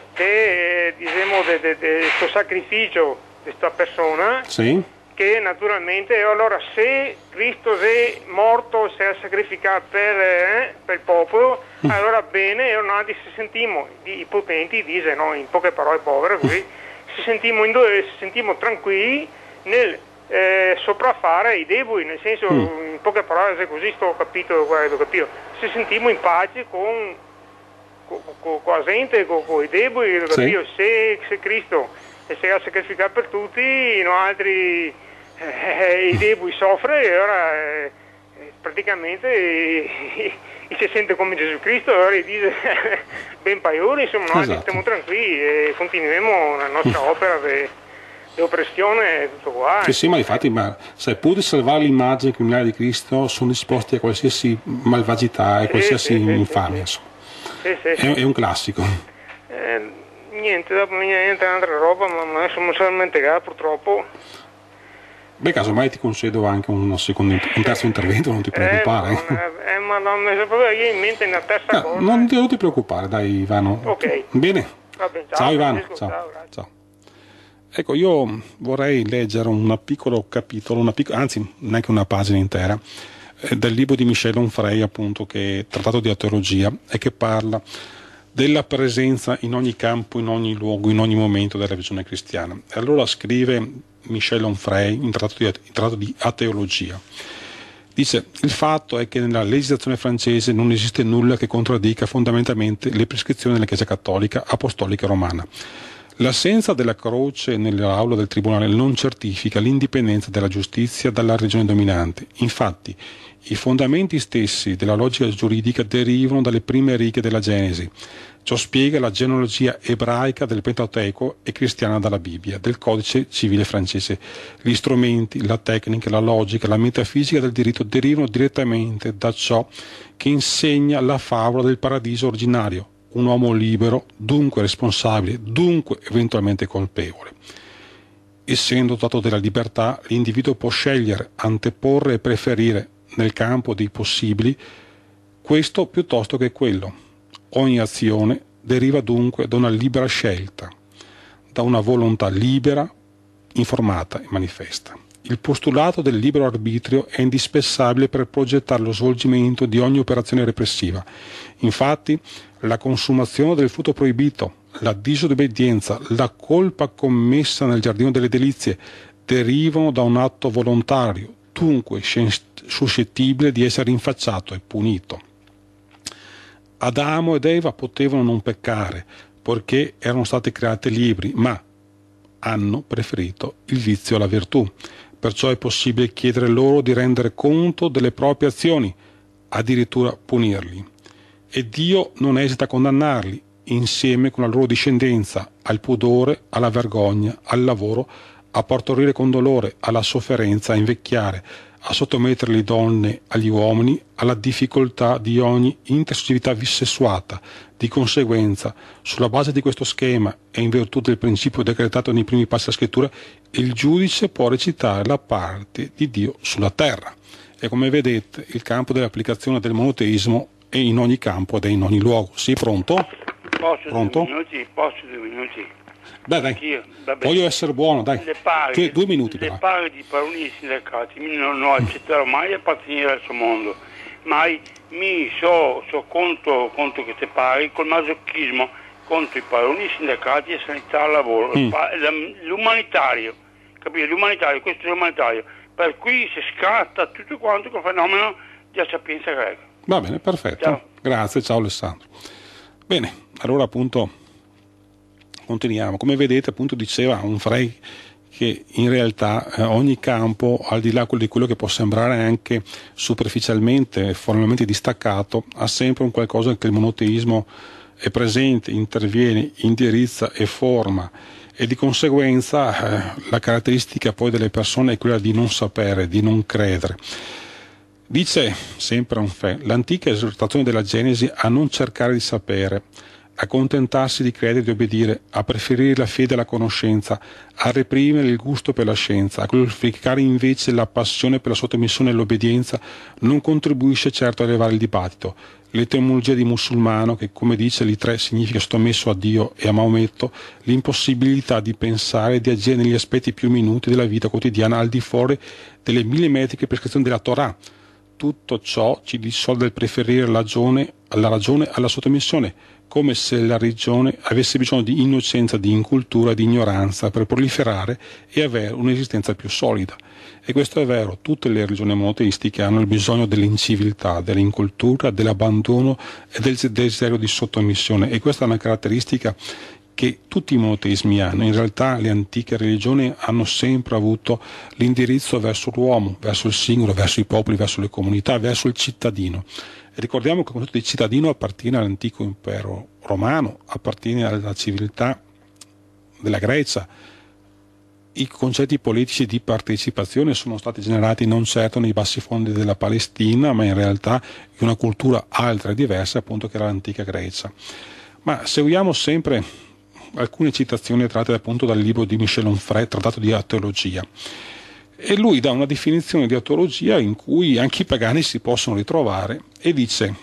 che diciamo questo sacrificio di questa persona, sì. che naturalmente allora se Cristo è morto, si è sacrificato per, eh, per il popolo, mm. allora bene, e noi si sentiamo i potenti, dice, no, in poche parole povere, così, si sentiamo, in, si sentiamo tranquilli nel eh, sopraffare i deboli, nel senso, mm. in poche parole, se così sto capito, guarda, capito, si sentiamo in pace con, con, con, con la gente, con, con i deboli, sì. se, se Cristo si è sacrificato per tutti, noi altri eh, i deboli soffrono e ora eh, praticamente eh, si sente come Gesù Cristo, allora dice ben paiori, insomma noi esatto. stiamo tranquilli e continueremo la nostra mm. opera di oppressione e tutto qua. Sì, sì, ma infatti, ma sai, pur di salvare l'immagine criminale di Cristo sono disposti a qualsiasi malvagità e qualsiasi sì, sì, infamia, sì, sì. Sì, sì, è, è un classico. Eh, niente, dopo niente altra roba, ma adesso non sono dimenticato purtroppo. Beh, casomai ti concedo anche un, secondo, un terzo intervento, non ti preoccupare. Eh, eh, ma non mi sono proprio in mente una terza no, cosa. Non ti, non ti preoccupare, dai Ivano. Ok. Bene. Vabbè, ciao, ciao Ivano. ciao, ciao. ciao. Ecco, io vorrei leggere un piccolo capitolo, una pic- anzi neanche una pagina intera, eh, del libro di Michel Onfray, appunto, che è Trattato di Teologia, e che parla della presenza in ogni campo, in ogni luogo, in ogni momento della visione cristiana. E allora scrive Michel Onfray in Trattato di, in trattato di Ateologia. Dice: il fatto è che nella legislazione francese non esiste nulla che contraddica fondamentalmente le prescrizioni della Chiesa cattolica, apostolica e romana. L'assenza della croce nell'aula del tribunale non certifica l'indipendenza della giustizia dalla regione dominante. Infatti, i fondamenti stessi della logica giuridica derivano dalle prime righe della Genesi. Ciò spiega la genealogia ebraica del Pentateuco e cristiana dalla Bibbia, del codice civile francese. Gli strumenti, la tecnica, la logica, la metafisica del diritto derivano direttamente da ciò che insegna la favola del paradiso originario. Un uomo libero, dunque responsabile, dunque eventualmente colpevole. Essendo dotato della libertà, l'individuo può scegliere, anteporre e preferire, nel campo dei possibili, questo piuttosto che quello. Ogni azione deriva dunque da una libera scelta, da una volontà libera, informata e manifesta. Il postulato del libero arbitrio è indispensabile per progettare lo svolgimento di ogni operazione repressiva. Infatti, la consumazione del frutto proibito, la disobbedienza, la colpa commessa nel giardino delle delizie derivano da un atto volontario, dunque suscettibile di essere rinfacciato e punito. Adamo ed Eva potevano non peccare, poiché erano stati creati liberi, ma hanno preferito il vizio alla virtù. Perciò è possibile chiedere loro di rendere conto delle proprie azioni, addirittura punirli. E Dio non esita a condannarli, insieme con la loro discendenza, al pudore, alla vergogna, al lavoro, a partorire con dolore, alla sofferenza, a invecchiare, a sottomettere le donne agli uomini, alla difficoltà di ogni intersensività sessuata. Di conseguenza, sulla base di questo schema e in virtù del principio decretato nei primi passi della scrittura, il giudice può recitare la parte di Dio sulla terra. E come vedete, il campo dell'applicazione del monoteismo è in ogni campo ed è in ogni luogo. Sì, pronto? Posso pronto? due minuti? Posso due minuti? Beh, dai, voglio essere buono, dai. Le paghe, due, due minuti le però. paghe di paroni sindacati non, non accetterò mai appartenere al suo mondo, mai mi so, so contro, contro queste paghe col masochismo contro i paroni sindacati e sanità al lavoro, mm. l'umanitario, capite? L'umanitario, questo è l'umanitario, per cui si scatta tutto quanto col fenomeno della sapienza greca. Va bene, perfetto. Ciao. Grazie, ciao Alessandro. Bene, allora appunto continuiamo. Come vedete, appunto, diceva Onfray che in realtà eh, ogni campo, al di là di quello che può sembrare anche superficialmente, formalmente distaccato, ha sempre un qualcosa che il monoteismo è presente, interviene, indirizza e forma, e di conseguenza eh, la caratteristica poi delle persone è quella di non sapere, di non credere. Dice sempre Onfray, l'antica esortazione della Genesi a non cercare di sapere, a contentarsi di credere e di obbedire, a preferire la fede alla conoscenza, a reprimere il gusto per la scienza, a glorificare invece la passione per la sottomissione e l'obbedienza, non contribuisce certo a elevare il dibattito. L'etimologia di musulmano, che come dice l'I tre significa sottomesso a Dio e a Maometto, l'impossibilità di pensare e di agire negli aspetti più minuti della vita quotidiana al di fuori delle millimetriche prescrizioni della Torah. Tutto ciò ci dissuade dal preferire la ragione, la ragione alla sottomissione, come se la religione avesse bisogno di innocenza, di incultura, di ignoranza per proliferare e avere un'esistenza più solida. E questo è vero, tutte le religioni monoteistiche hanno il bisogno dell'inciviltà, dell'incultura, dell'abbandono e del desiderio di sottomissione, e questa è una caratteristica che tutti i monoteismi hanno. In realtà le antiche religioni hanno sempre avuto l'indirizzo verso l'uomo, verso il singolo, verso i popoli, verso le comunità, verso il cittadino. E ricordiamo che il concetto di cittadino appartiene all'antico impero romano, appartiene alla civiltà della Grecia. I concetti politici di partecipazione sono stati generati non certo nei bassi fondi della Palestina, ma in realtà in una cultura altra e diversa, appunto, che era l'antica Grecia. Ma seguiamo sempre alcune citazioni tratte appunto dal libro di Michel Onfray, Trattato di Ateologia. E lui dà una definizione di ateologia in cui anche i pagani si possono ritrovare e dice,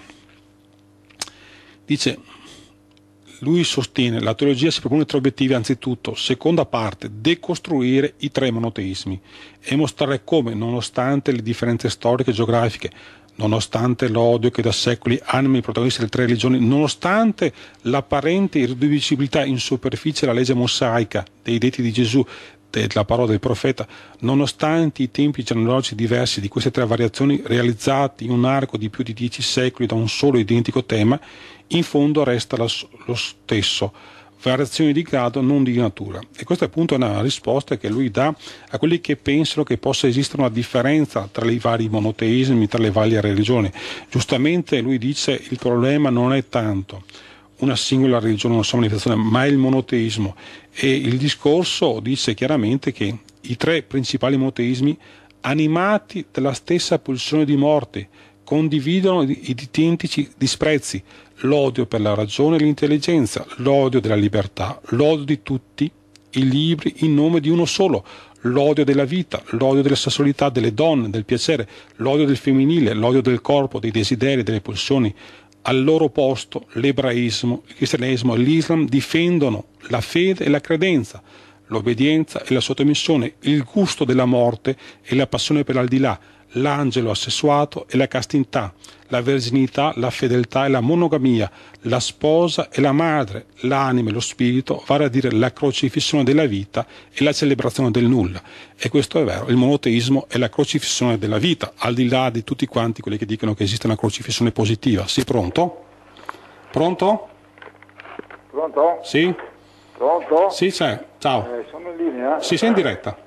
dice lui sostiene la teologia si propone tre obiettivi: anzitutto, seconda parte, decostruire i tre monoteismi e mostrare come, nonostante le differenze storiche e geografiche, nonostante l'odio che da secoli anima i protagonisti delle tre religioni, nonostante l'apparente irriducibilità in superficie alla legge mosaica dei detti di Gesù, della parola del profeta, nonostante i tempi genealogici diversi di queste tre variazioni realizzati in un arco di più di dieci secoli da un solo identico tema, in fondo resta la, lo stesso, variazioni di grado, non di natura. E questa appunto è una risposta che lui dà a quelli che pensano che possa esistere una differenza tra i vari monoteismi, tra le varie religioni. Giustamente lui dice il problema non è tanto una singola religione, una sola manifestazione, ma è il monoteismo. E il discorso dice chiaramente che i tre principali monoteismi, animati dalla stessa pulsione di morte, condividono i identici disprezzi: l'odio per la ragione e l'intelligenza, l'odio della libertà, l'odio di tutti i libri in nome di uno solo, l'odio della vita, l'odio della sessualità, delle donne, del piacere, l'odio del femminile, l'odio del corpo, dei desideri, delle pulsioni. Al loro posto l'ebraismo, il cristianesimo e l'Islam difendono la fede e la credenza, l'obbedienza e la sottomissione, il gusto della morte e la passione per l'aldilà, l'angelo assessuato e la castità, la verginità, la fedeltà e la monogamia, la sposa e la madre, l'anima e lo spirito, vale a dire la crocifissione della vita e la celebrazione del nulla. E questo è vero, il monoteismo è la crocifissione della vita, al di là di tutti quanti quelli che dicono che esiste una crocifissione positiva. Sì, pronto? Pronto? Pronto? Sì? Pronto? Sì, c'è. Ciao. Eh, sono in linea? Sì, sei in diretta.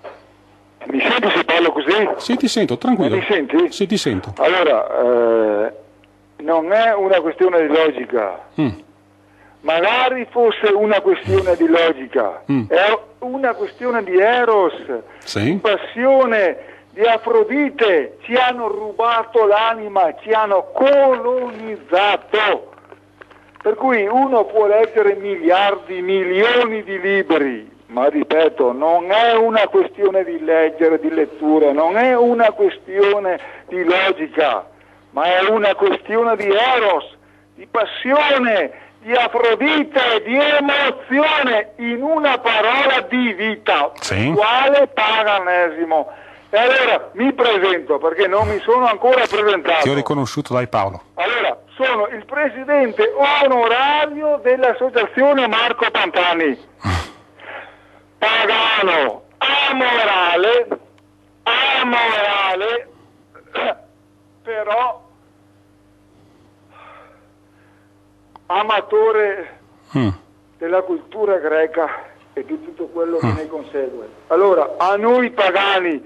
Mi senti se parlo così? Sì, ti sento, tranquillo. Mi senti? Sì, ti sento. Allora, eh, non è una questione di logica. Mm. Magari fosse una questione di logica. Mm. È una questione di eros, sì. Di passione, di Afrodite. Ci hanno rubato l'anima, ci hanno colonizzato. Per cui uno può leggere miliardi, milioni di libri, ma ripeto, non è una questione di leggere, di lettura, non è una questione di logica, ma è una questione di eros, di passione, di Afrodite, di emozione, in una parola di vita. Sì. Quale paganesimo? E allora mi presento, perché non mi sono ancora presentato. Ti ho riconosciuto, dai Paolo. Allora, sono il presidente onorario dell'associazione Marco Pantani. Pagano, amorale, amorale, però amatore mm. della cultura greca e di tutto quello che mm. ne consegue. Allora, a noi pagani,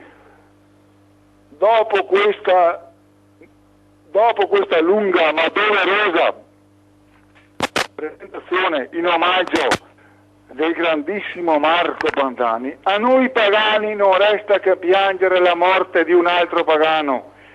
dopo questa, dopo questa lunga ma doverosa presentazione in omaggio del grandissimo Marco Pantani, a noi pagani non resta che piangere la morte di un altro pagano,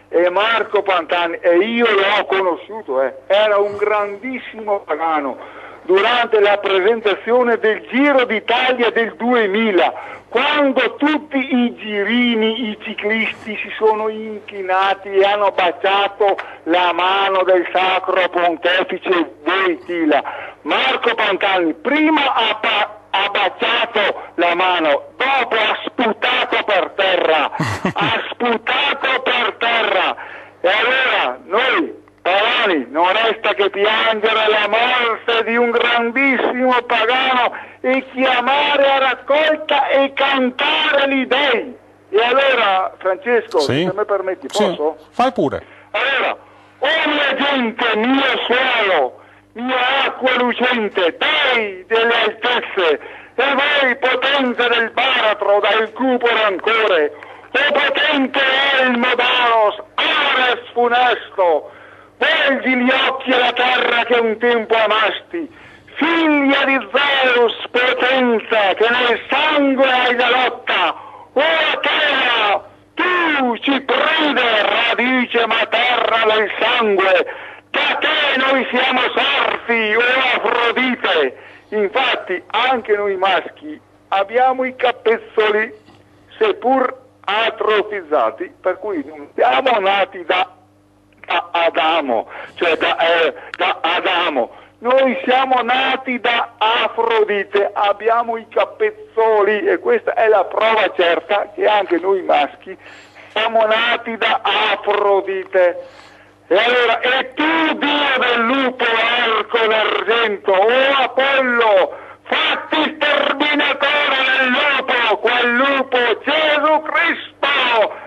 e Marco Pantani, e io l'ho conosciuto, eh, era un grandissimo pagano. Durante la presentazione del Giro d'Italia del duemila, quando tutti i girini, i ciclisti si sono inchinati e hanno baciato la mano del Sacro Pontefice Wojtyla, Marco Pantani prima ha, pa- ha baciato la mano, dopo ha sputato per terra, ha sputato per terra. E allora noi pagani, non resta che piangere la morte di un grandissimo pagano e chiamare a raccolta e cantare gli dei. E allora, Francesco, sì. se mi permetti, posso? Sì. Fai pure. Allora, o mia gente, mio suolo, mia acqua lucente, dei delle altezze, e voi potenza del baratro, dal cupo rancore, o potente elmo d'Aros, Ares funesto, volgi gli occhi alla terra che un tempo amasti, figlia di Zeus, potenza, che nel sangue hai la lotta, o Atena, tu, cipride, radice materna del sangue, da te noi siamo sorti, o Afrodite. Infatti, anche noi maschi abbiamo i capezzoli, seppur atrofizzati, per cui non siamo nati da da Adamo, cioè da, eh, da Adamo, noi siamo nati da Afrodite, abbiamo i capezzoli e questa è la prova certa che anche noi maschi siamo nati da Afrodite. E allora, e tu, Dio del lupo arco d'argento, o Apollo, fatti sterminatore del lupo, quel lupo Gesù Cristo,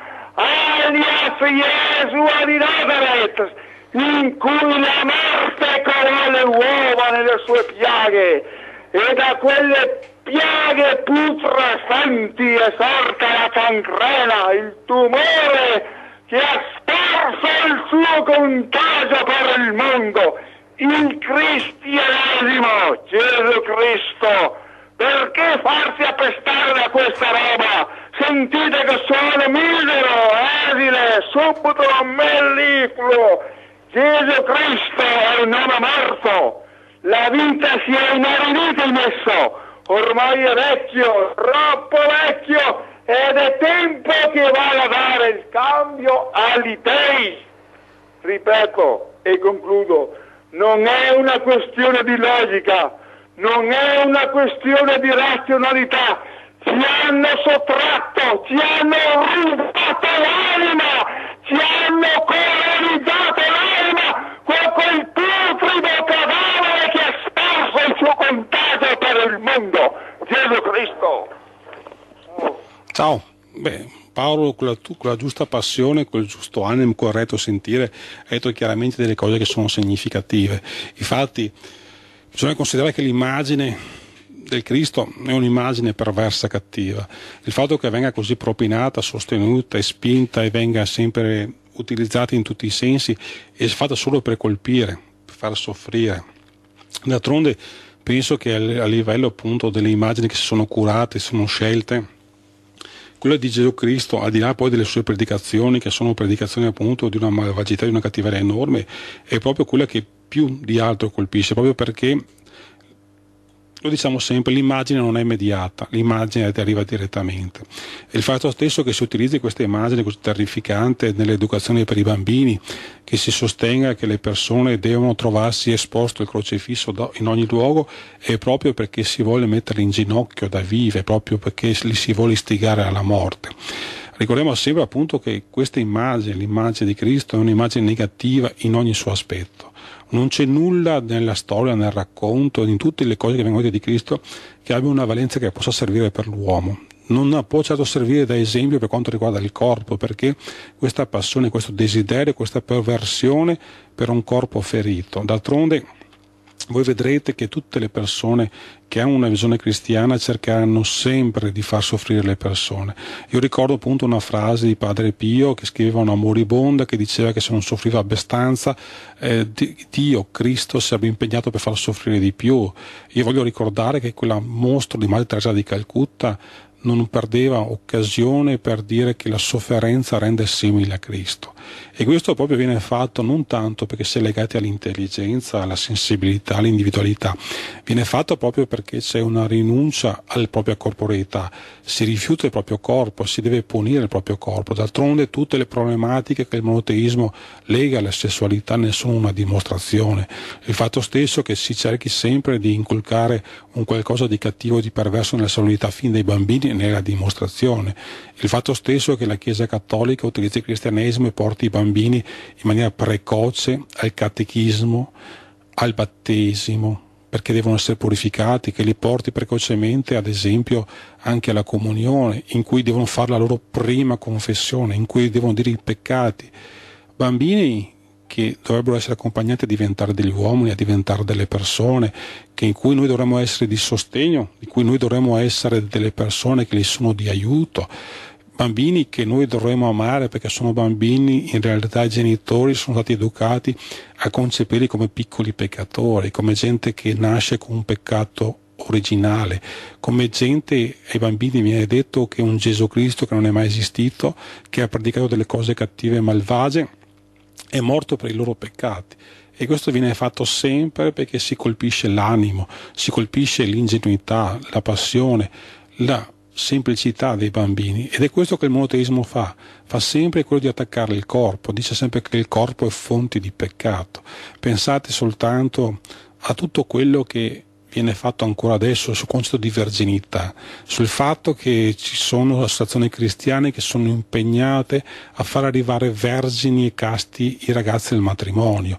alias Gesù di Nazaret, in cui la morte colò le uova nelle sue piaghe, e da quelle piaghe putrescenti è sorta la cancrena, il tumore che ha sparso il suo contagio per il mondo, il cristianesimo, Gesù Cristo. Perché farsi appestare da questa roba? Sentite che sono misero, esile, subito mellifluo. Gesù Cristo è un nome morto. La vita si è inaridita in esso. Ormai è vecchio, troppo vecchio, ed è tempo che vada a dare il cambio agli dei. Ripeto e concludo, non è una questione di logica, non è una questione di razionalità, ci hanno sottratto, ci hanno rubato l'anima, ci hanno colonizzato l'anima con quel putrido cadavere che ha sparso il suo contagio per il mondo, Gesù Cristo. Oh. Ciao. Beh, Paolo con la, con la giusta passione, col giusto animo, corretto sentire, ha detto chiaramente delle cose che sono significative. Infatti bisogna considerare che l'immagine del Cristo è un'immagine perversa, cattiva. Il fatto che venga così propinata, sostenuta e spinta e venga sempre utilizzata in tutti i sensi è fatta solo per colpire, per far soffrire. D'altronde penso che a livello appunto delle immagini che si sono curate, sono scelte, quella di Gesù Cristo, al di là poi delle sue predicazioni, che sono predicazioni appunto di una malvagità, di una cattiveria enorme, è proprio quella che più di altro colpisce, proprio perché, lo diciamo sempre, l'immagine non è immediata, l'immagine ti arriva direttamente. E il fatto stesso che si utilizzi questa immagine così terrificante nell'educazione per i bambini, che si sostenga che le persone devono trovarsi esposto al crocifisso in ogni luogo, è proprio perché si vuole metterli in ginocchio da vive, proprio perché li si vuole istigare alla morte. Ricordiamo sempre appunto che questa immagine, l'immagine di Cristo, è un'immagine negativa in ogni suo aspetto. Non c'è nulla nella storia, nel racconto, in tutte le cose che vengono dette di Cristo che abbia una valenza che possa servire per l'uomo. Non può certo servire da esempio per quanto riguarda il corpo, perché questa passione, questo desiderio, questa perversione per un corpo ferito. D'altronde voi vedrete che tutte le persone che hanno una visione cristiana cercheranno sempre di far soffrire le persone. Io ricordo appunto una frase di Padre Pio che scriveva una moribonda che diceva che se non soffriva abbastanza eh, Dio, Cristo, sarebbe impegnato per far soffrire di più. Io voglio ricordare che quella mostro di Madre Teresa di Calcutta non perdeva occasione per dire che la sofferenza rende simile a Cristo. e questo proprio viene fatto non tanto perché si è legati all'intelligenza, alla sensibilità, all'individualità, viene fatto proprio perché c'è una rinuncia alla propria corporeità, si rifiuta il proprio corpo, si deve punire il proprio corpo. D'altronde tutte le problematiche che il monoteismo lega alla sessualità ne sono una dimostrazione. Il fatto stesso che si cerchi sempre di inculcare un qualcosa di cattivo e di perverso nella sessualità fin dai bambini ne è la dimostrazione. Il fatto stesso che la Chiesa Cattolica utilizzi il cristianesimo e porti i bambini in maniera precoce al catechismo, al battesimo, perché devono essere purificati, che li porti precocemente ad esempio anche alla comunione, in cui devono fare la loro prima confessione, in cui devono dire i peccati. Bambini che dovrebbero essere accompagnati a diventare degli uomini, a diventare delle persone, che in cui noi dovremmo essere di sostegno, di cui noi dovremmo essere delle persone che gli sono di aiuto. Bambini che noi dovremmo amare perché sono bambini, in realtà i genitori sono stati educati a concepirli come piccoli peccatori, come gente che nasce con un peccato originale, come gente, ai bambini viene detto che un Gesù Cristo che non è mai esistito, che ha praticato delle cose cattive e malvagie, è morto per i loro peccati. E questo viene fatto sempre perché si colpisce l'animo, si colpisce l'ingenuità, la passione, la semplicità dei bambini, ed è questo che il monoteismo fa, fa sempre quello di attaccare il corpo, dice sempre che il corpo è fonte di peccato. Pensate soltanto a tutto quello che viene fatto ancora adesso sul concetto di verginità, sul fatto che ci sono associazioni cristiane che sono impegnate a far arrivare vergini e casti i ragazzi al matrimonio.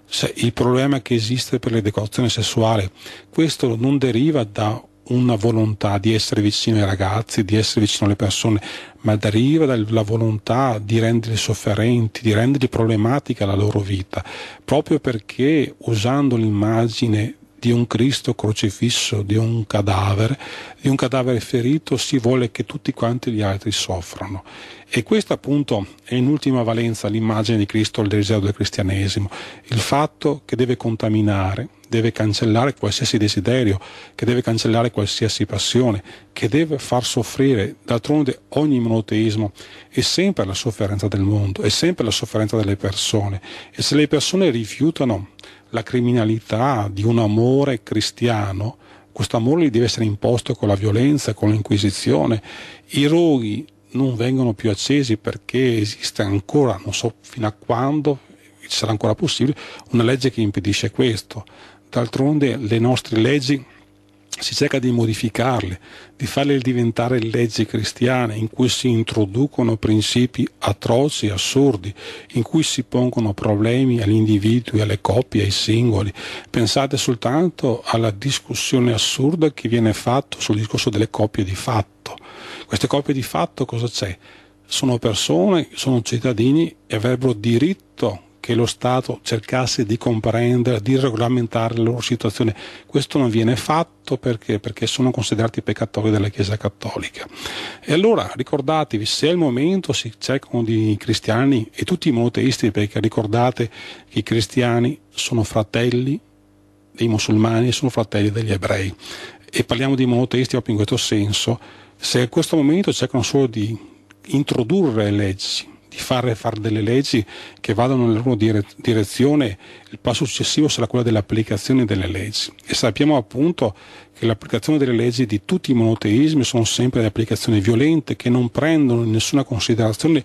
Il problema che esiste per l'educazione sessuale, questo non deriva da una volontà di essere vicino ai ragazzi, di essere vicino alle persone, ma deriva dalla volontà di renderli sofferenti, di renderli problematica la loro vita, proprio perché usando l'immagine di un Cristo crocifisso, di un cadavere, di un cadavere ferito, si vuole che tutti quanti gli altri soffrano. E questa appunto è in ultima valenza l'immagine di Cristo, il desiderio del cristianesimo, il fatto che deve contaminare, deve cancellare qualsiasi desiderio, che deve cancellare qualsiasi passione, che deve far soffrire. D'altronde ogni monoteismo è sempre la sofferenza del mondo, è sempre la sofferenza delle persone, e se le persone rifiutano la criminalità di un amore cristiano, questo amore gli deve essere imposto con la violenza, con l'inquisizione. I roghi non vengono più accesi perché esiste ancora, non so fino a quando sarà ancora possibile, una legge che impedisce questo. D'altronde le nostre leggi si cerca di modificarle, di farle diventare leggi cristiane in cui si introducono principi atroci, assurdi, in cui si pongono problemi agli individui, alle coppie, ai singoli. Pensate soltanto alla discussione assurda che viene fatta sul discorso delle coppie di fatto. Queste coppie di fatto cosa c'è? Sono persone, sono cittadini e avrebbero diritto che lo Stato cercasse di comprendere, di regolamentare la loro situazione. Questo non viene fatto perché? Perché sono considerati peccatori della Chiesa Cattolica. E allora ricordatevi, se al momento si cercano di cristiani e tutti i monoteisti, perché ricordate che i cristiani sono fratelli dei musulmani e sono fratelli degli ebrei, e parliamo di monoteisti proprio in questo senso, se a questo momento cercano solo di introdurre leggi, di fare, fare delle leggi che vadano nella loro dire, direzione, il passo successivo sarà quello dell'applicazione delle leggi. E sappiamo appunto che l'applicazione delle leggi di tutti i monoteismi sono sempre delle applicazioni violente che non prendono in nessuna considerazione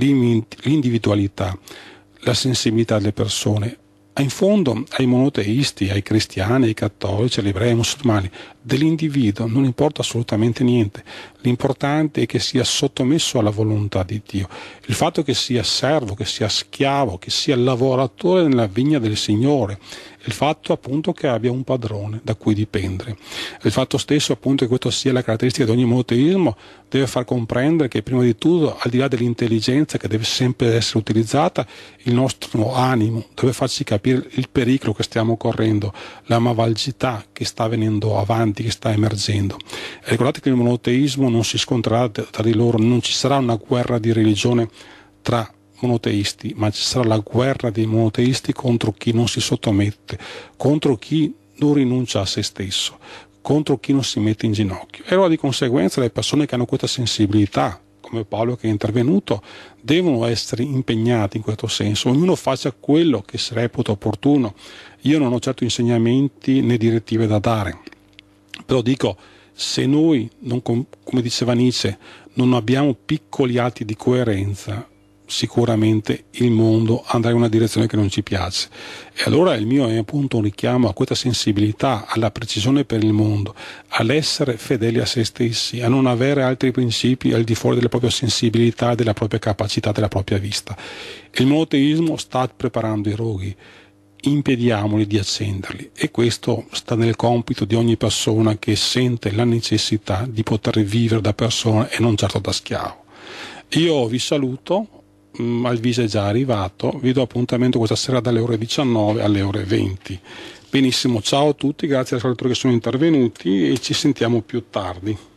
l'individualità, la sensibilità delle persone. In fondo ai monoteisti, ai cristiani, ai cattolici, agli ebrei, ai musulmani, dell'individuo non importa assolutamente niente. L'importante è che sia sottomesso alla volontà di Dio. Il fatto che sia servo, che sia schiavo, che sia lavoratore nella vigna del Signore, il fatto appunto che abbia un padrone da cui dipendere. Il fatto stesso appunto che questo sia la caratteristica di ogni monoteismo deve far comprendere che prima di tutto, al di là dell'intelligenza che deve sempre essere utilizzata, il nostro animo deve farci capire il pericolo che stiamo correndo, la malvagità che sta venendo avanti, che sta emergendo. E ricordate che il monoteismo non si scontrerà tra di loro, non ci sarà una guerra di religione tra monoteisti, ma ci sarà la guerra dei monoteisti contro chi non si sottomette, contro chi non rinuncia a se stesso, contro chi non si mette in ginocchio. E allora di conseguenza le persone che hanno questa sensibilità come Paolo che è intervenuto, devono essere impegnati in questo senso, ognuno faccia quello che si reputa opportuno. Io non ho certo insegnamenti né direttive da dare, però dico, se noi, non, come diceva Nietzsche, non abbiamo piccoli atti di coerenza, sicuramente il mondo andrà in una direzione che non ci piace. E allora il mio è appunto un richiamo a questa sensibilità, alla precisione per il mondo, all'essere fedeli a se stessi, a non avere altri principi al di fuori della propria sensibilità, della propria capacità, della propria vista. Il monoteismo sta preparando i roghi, impediamoli di accenderli, e questo sta nel compito di ogni persona che sente la necessità di poter vivere da persona e non certo da schiavo. Io vi saluto, Alvise è già arrivato, vi do appuntamento questa sera dalle ore diciannove alle ore venti. Benissimo, ciao a tutti, grazie agli ascoltatori che sono intervenuti e ci sentiamo più tardi.